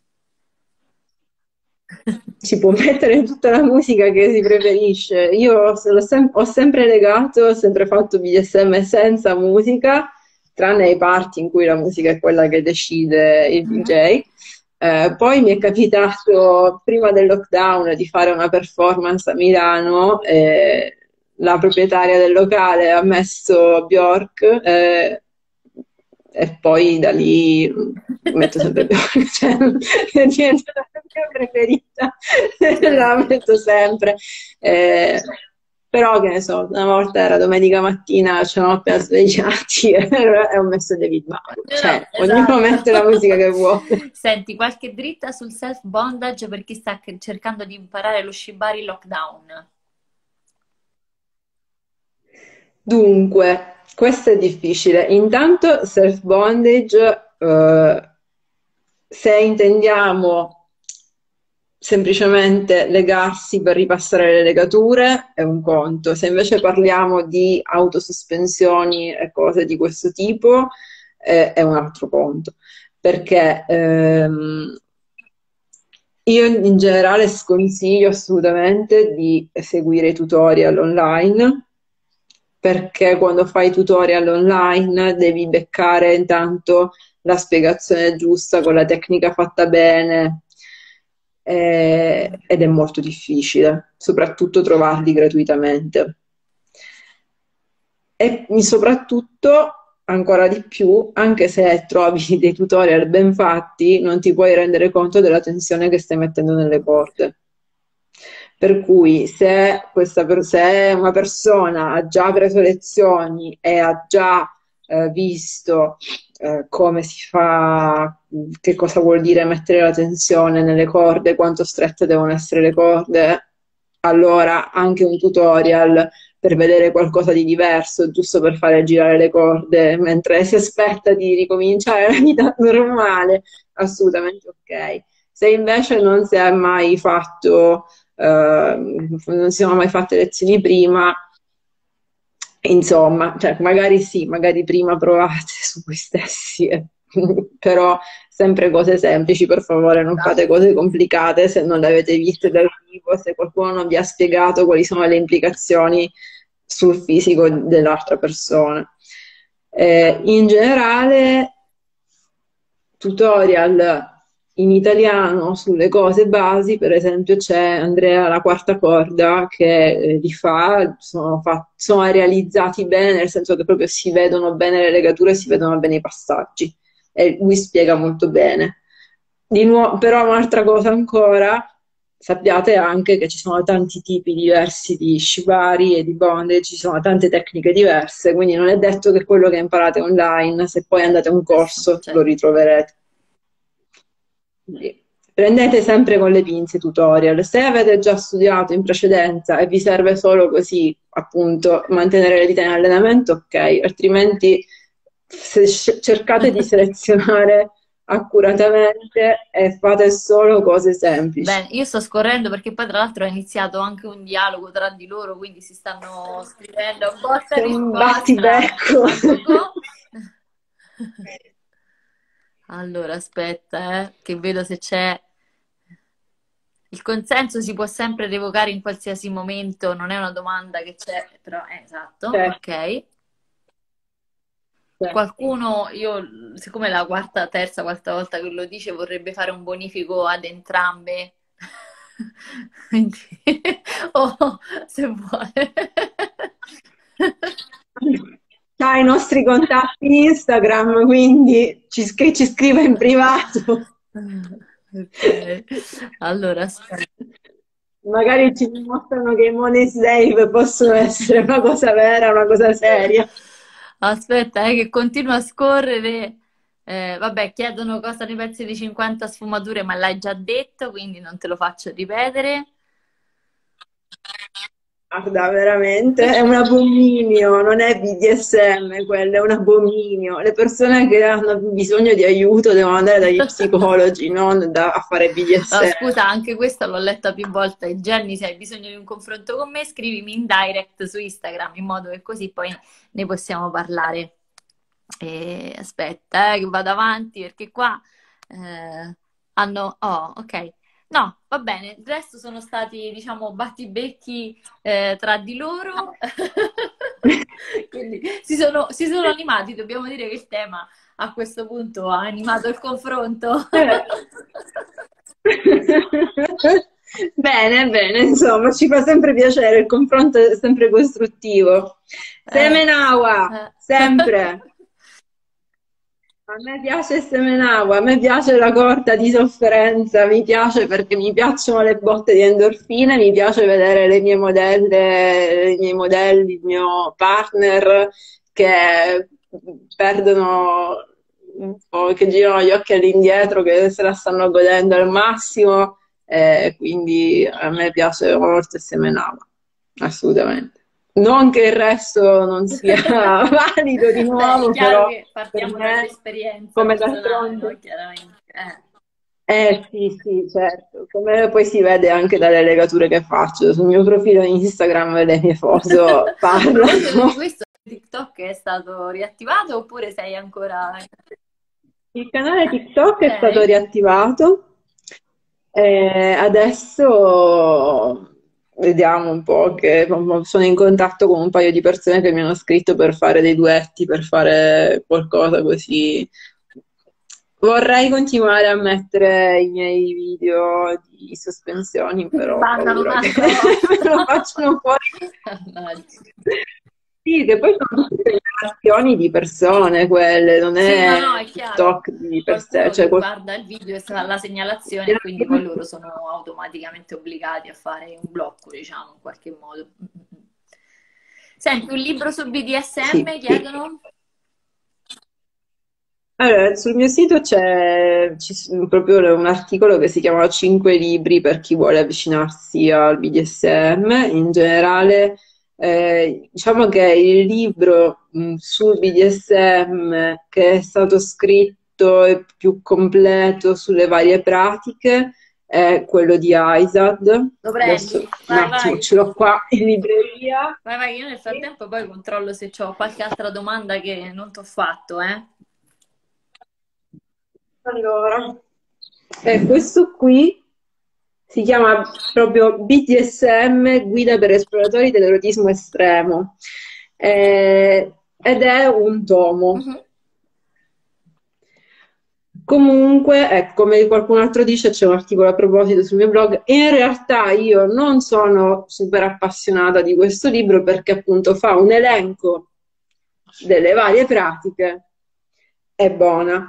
Si può mettere tutta la musica che si preferisce. Io se l'ho sem- ho sempre legato, ho sempre fatto B D S M senza musica, tranne i parti in cui la musica è quella che decide il D J. Eh, poi mi è capitato prima del lockdown di fare una performance a Milano. E la proprietaria del locale ha messo Bjork, eh, e poi da lì metto sempre Bjork, cioè, è diventata la mia preferita, la Senti, metto sempre. Eh, però che ne so, una volta era domenica mattina, ci eravamo appena svegliati e ho messo David Bowie, ognuno, cioè ognuno mette la esatto. musica che vuole. Senti, qualche dritta sul self-bondage per chi sta c- cercando di imparare lo shibari lockdown? Dunque, questo è difficile. Intanto, self-bondage, eh, se intendiamo semplicemente legarsi per ripassare le legature, è un conto. Se invece parliamo di autosospensioni e cose di questo tipo, eh, è un altro conto. Perché ehm, io in generale sconsiglio assolutamente di seguire i tutorial online, perché quando fai tutorial online devi beccare intanto la spiegazione giusta con la tecnica fatta bene, eh, ed è molto difficile, soprattutto trovarli gratuitamente. E soprattutto, ancora di più, anche se trovi dei tutorial ben fatti, non ti puoi rendere conto della tensione che stai mettendo nelle corde. Per cui se, questa per- se una persona ha già preso lezioni e ha già eh, visto eh, come si fa, che cosa vuol dire mettere la tensione nelle corde, quanto strette devono essere le corde, allora anche un tutorial per vedere qualcosa di diverso, giusto per fare girare le corde mentre si aspetta di ricominciare la vita normale, assolutamente ok. Se invece non si è mai fatto, eh, non si sono mai fatte lezioni prima, insomma, cioè, magari sì, magari prima provate su voi stessi, eh. Però sempre cose semplici, per favore, non fate cose complicate se non le avete viste dal vivo, se qualcuno non vi ha spiegato quali sono le implicazioni sul fisico dell'altra persona. Eh, in generale, tutorial in italiano sulle cose basi, per esempio c'è Andrea La Quarta Corda che eh, li fa, sono, fa- sono realizzati bene, nel senso che proprio si vedono bene le legature, si vedono bene i passaggi e lui spiega molto bene. Di nuovo, però un'altra cosa ancora, sappiate anche che ci sono tanti tipi diversi di shibari e di bondage, ci sono tante tecniche diverse, quindi non è detto che quello che imparate online, se poi andate a un Questo, corso, lo certo. ritroverete. Quindi prendete sempre con le pinze i tutorial. Se avete già studiato in precedenza e vi serve solo così, appunto, mantenere le dita in allenamento, ok, altrimenti se sc- cercate di selezionare accuratamente e fate solo cose semplici. Bene, io sto scorrendo perché poi tra l'altro è iniziato anche un dialogo tra di loro, quindi si stanno scrivendo botta e C'è un risposta. battibecco. A go-go. Allora, aspetta, eh, che vedo se c'è. Il consenso si può sempre revocare in qualsiasi momento, non è una domanda che c'è, però è esatto, C'è, ok. c'è. Qualcuno, io, siccome è la quarta, terza, quarta volta che lo dice, vorrebbe fare un bonifico ad entrambe. Quindi, o se vuole. Ha i nostri contatti Instagram, quindi ci, scri- ci scrive in privato. Ok, allora aspetta. Magari ci dimostrano che i money slave possono essere una cosa vera, una cosa seria. Aspetta, eh, che continua a scorrere. Eh, vabbè, chiedono cosa ne pensi di cinquanta sfumature, ma l'hai già detto, quindi non te lo faccio ripetere. Guarda, veramente è un abominio, non è B D S M quello, è un abominio. Le persone che hanno bisogno di aiuto devono andare dagli psicologi, non da- a fare No, B D S M. scusa, anche questa l'ho letta più volte. Jenny, se hai bisogno di un confronto con me, scrivimi in direct su Instagram, in modo che così poi ne possiamo parlare. E aspetta, eh, che vado avanti perché qua eh, hanno. Oh, ok. No, va bene. Il resto sono stati, diciamo, battibecchi eh, tra di loro. Quindi si sono, si sono animati. Dobbiamo dire che il tema a questo punto ha animato il confronto. Eh. Bene, bene, insomma, ci fa sempre piacere, il confronto è sempre costruttivo. Eh, Semenawa, eh. sempre. A me piace Semenawa, a me piace la corta di sofferenza, mi piace perché mi piacciono le botte di endorfine, mi piace vedere le mie modelle, i miei modelli, il mio partner che perdono un po', che girano gli occhi all'indietro, che se la stanno godendo al massimo, e quindi a me piace molto Semenawa, assolutamente. Non che il resto non sia valido di Beh, è nuovo, chiaro però che per partiamo me, dall'esperienza come personale, no? d'altronde. Chiaramente. Eh. Eh sì, sì, certo, come poi si vede anche dalle legature che faccio sul mio profilo Instagram, le mie foto A proposito di parlano. questo, TikTok è stato riattivato oppure sei ancora. Il canale TikTok è stato Ok. riattivato, e adesso vediamo un po' che sono in contatto con un paio di persone che mi hanno scritto per fare dei duetti, per fare qualcosa così. Vorrei continuare a mettere i miei video di sospensioni, Ti però ho bannano paura che un'altra me lo volta. facciano fuori. Mannaggia. Sì, che poi sono tutte segnalazioni di persone quelle, non Sì, no, no, è è chiaro. TikTok di per sé, Qualcuno cioè che qualcuno. guarda il video e sa la segnalazione e quindi poi loro sono automaticamente obbligati a fare un blocco, diciamo, in qualche modo. Senti, un libro su B D S M Sì, sì. chiedono? Allora, sul mio sito c'è ci s- proprio un articolo che si chiama cinque libri per chi vuole avvicinarsi al B D S M. In generale, eh, diciamo che il libro mh, sul B D S M che è stato scritto e più completo sulle varie pratiche è quello di Aizad. Lo Adesso prendi? un Vai, attimo vai. ce l'ho qua in libreria. Vai, vai, io nel frattempo poi controllo se ho qualche altra domanda che non ti ho fatto, eh. Allora, eh, questo qui si chiama proprio B D S M, Guida per esploratori dell'erotismo estremo. Eh, ed è un tomo. Mhm. Comunque, ecco, come qualcun altro dice, c'è un articolo a proposito sul mio blog. In realtà io non sono super appassionata di questo libro perché appunto fa un elenco delle varie pratiche, è buona.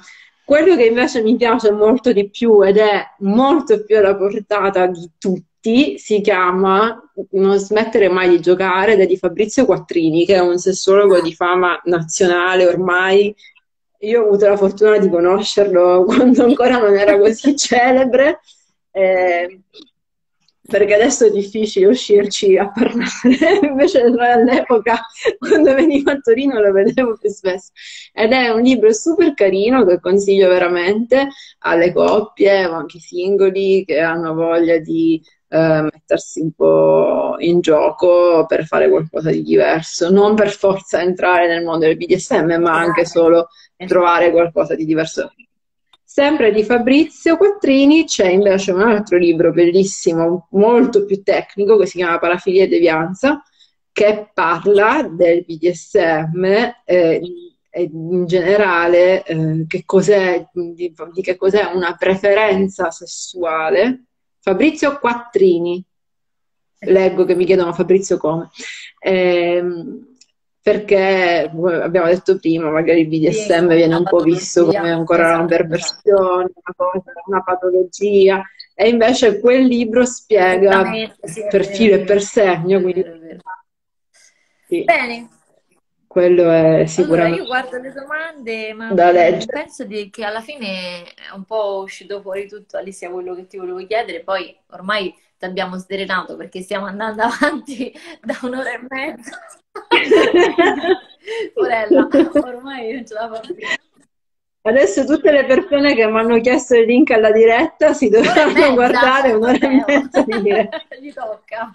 Quello che invece mi piace molto di più ed è molto più alla portata di tutti si chiama Non smettere mai di giocare ed è di Fabrizio Quattrini, che è un sessologo di fama nazionale ormai. Io ho avuto la fortuna di conoscerlo quando ancora non era così celebre, eh, perché adesso è difficile uscirci a parlare, invece all'epoca quando veniva a Torino lo vedevo più spesso. Ed è un libro super carino che consiglio veramente alle coppie o anche ai singoli che hanno voglia di eh, mettersi un po' in gioco per fare qualcosa di diverso, non per forza entrare nel mondo del B D S M, ma anche solo trovare qualcosa di diverso. Sempre di Fabrizio Quattrini c'è invece un altro libro bellissimo, molto più tecnico, che si chiama Parafilia e Devianza, che parla del B D S M eh, e in generale eh, che cos'è, di, di che cos'è una preferenza sessuale. Fabrizio Quattrini, leggo che mi chiedono Fabrizio come. Ehm, perché come abbiamo detto prima, magari il B D S M viene un po' visto come ancora una Esatto, perversione, una cosa, una patologia, e invece quel libro spiega esattamente, sì, è per vero, è filo e per vero, segno, è quindi vero, è vero. sì, Bene, quello è allora io sicuramente guardo le domande, ma da mh, leggere. penso di- che alla fine è un po' uscito fuori tutto, Alicia, quello che ti volevo chiedere, poi ormai ti abbiamo sdrenato perché stiamo andando avanti da un'ora e mezza. Quindi, sorella, ormai non ce la faccio più. Adesso tutte le persone che mi hanno chiesto il link alla diretta si Un'ora e dovranno mezza, guardare oh un'ora e Matteo, mezza di diretta. gli tocca.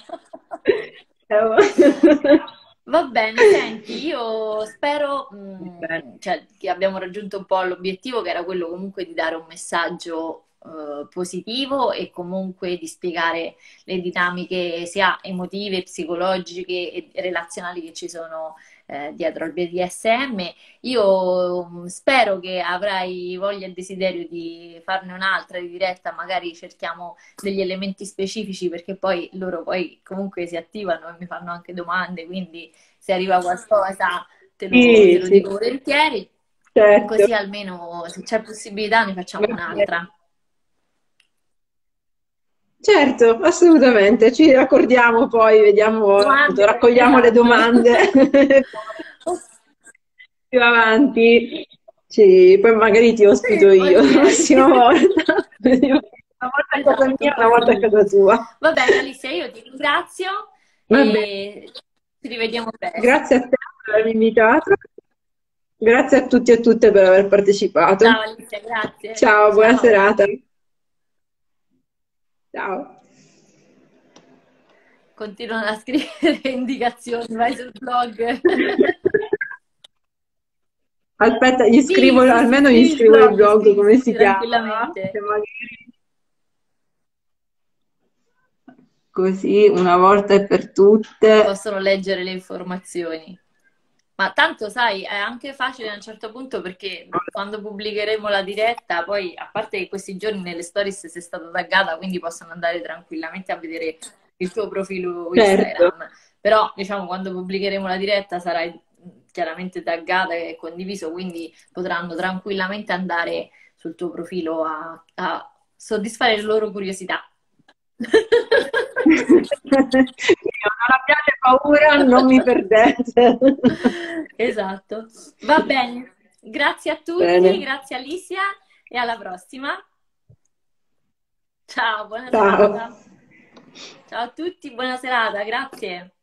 Eh, Va bene, senti, io spero, bene. mh, cioè, che abbiamo raggiunto un po' l'obiettivo, che era quello comunque di dare un messaggio eh, positivo e comunque di spiegare le dinamiche sia emotive, psicologiche e relazionali che ci sono eh, dietro al B D S M. Io mh, spero che avrai voglia e desiderio di farne un'altra di diretta, magari cerchiamo degli elementi specifici perché poi loro poi comunque si attivano e mi fanno anche domande, quindi se arriva qualcosa te lo, te Sì, lo sì, dico volentieri, certo. così almeno se c'è possibilità ne facciamo un'altra. Certo, assolutamente. Ci raccordiamo poi, vediamo, appunto, Domande, raccogliamo le esatto. domande più avanti. Ci- poi magari ti ospito Sì, io la volentieri. prossima volta. Una volta a casa Esatto, mia, un po' una volta a così. casa tua. Va bene, Alicia, io ti ringrazio Va bene. e ci rivediamo presto. Grazie a te per avermi invitato. Grazie a tutti e a tutte per aver partecipato. Ciao Alicia, grazie. Ciao, buona Ciao. serata. Ciao. Continuano a scrivere indicazioni, vai sul blog. Aspetta, gli scrivo, Sì, sì, sì, almeno gli scrivi il scrivo il blog, blog, scrivi, come scrivi si chiama? Che tranquillamente. magari così una volta e per tutte. Possono leggere le informazioni. Ma tanto, sai, è anche facile a un certo punto perché quando pubblicheremo la diretta, poi a parte che questi giorni nelle stories sei stata taggata, quindi possono andare tranquillamente a vedere il tuo profilo Certo. Instagram. Però, diciamo, quando pubblicheremo la diretta sarai chiaramente taggata e condiviso, quindi potranno tranquillamente andare sul tuo profilo a, a soddisfare le loro curiosità. Non abbiate paura, non mi perdete. Esatto. Va bene. Grazie a tutti, Bene, grazie Alicia e alla prossima. Ciao, buona ciao. serata. Ciao a tutti, buona serata, grazie.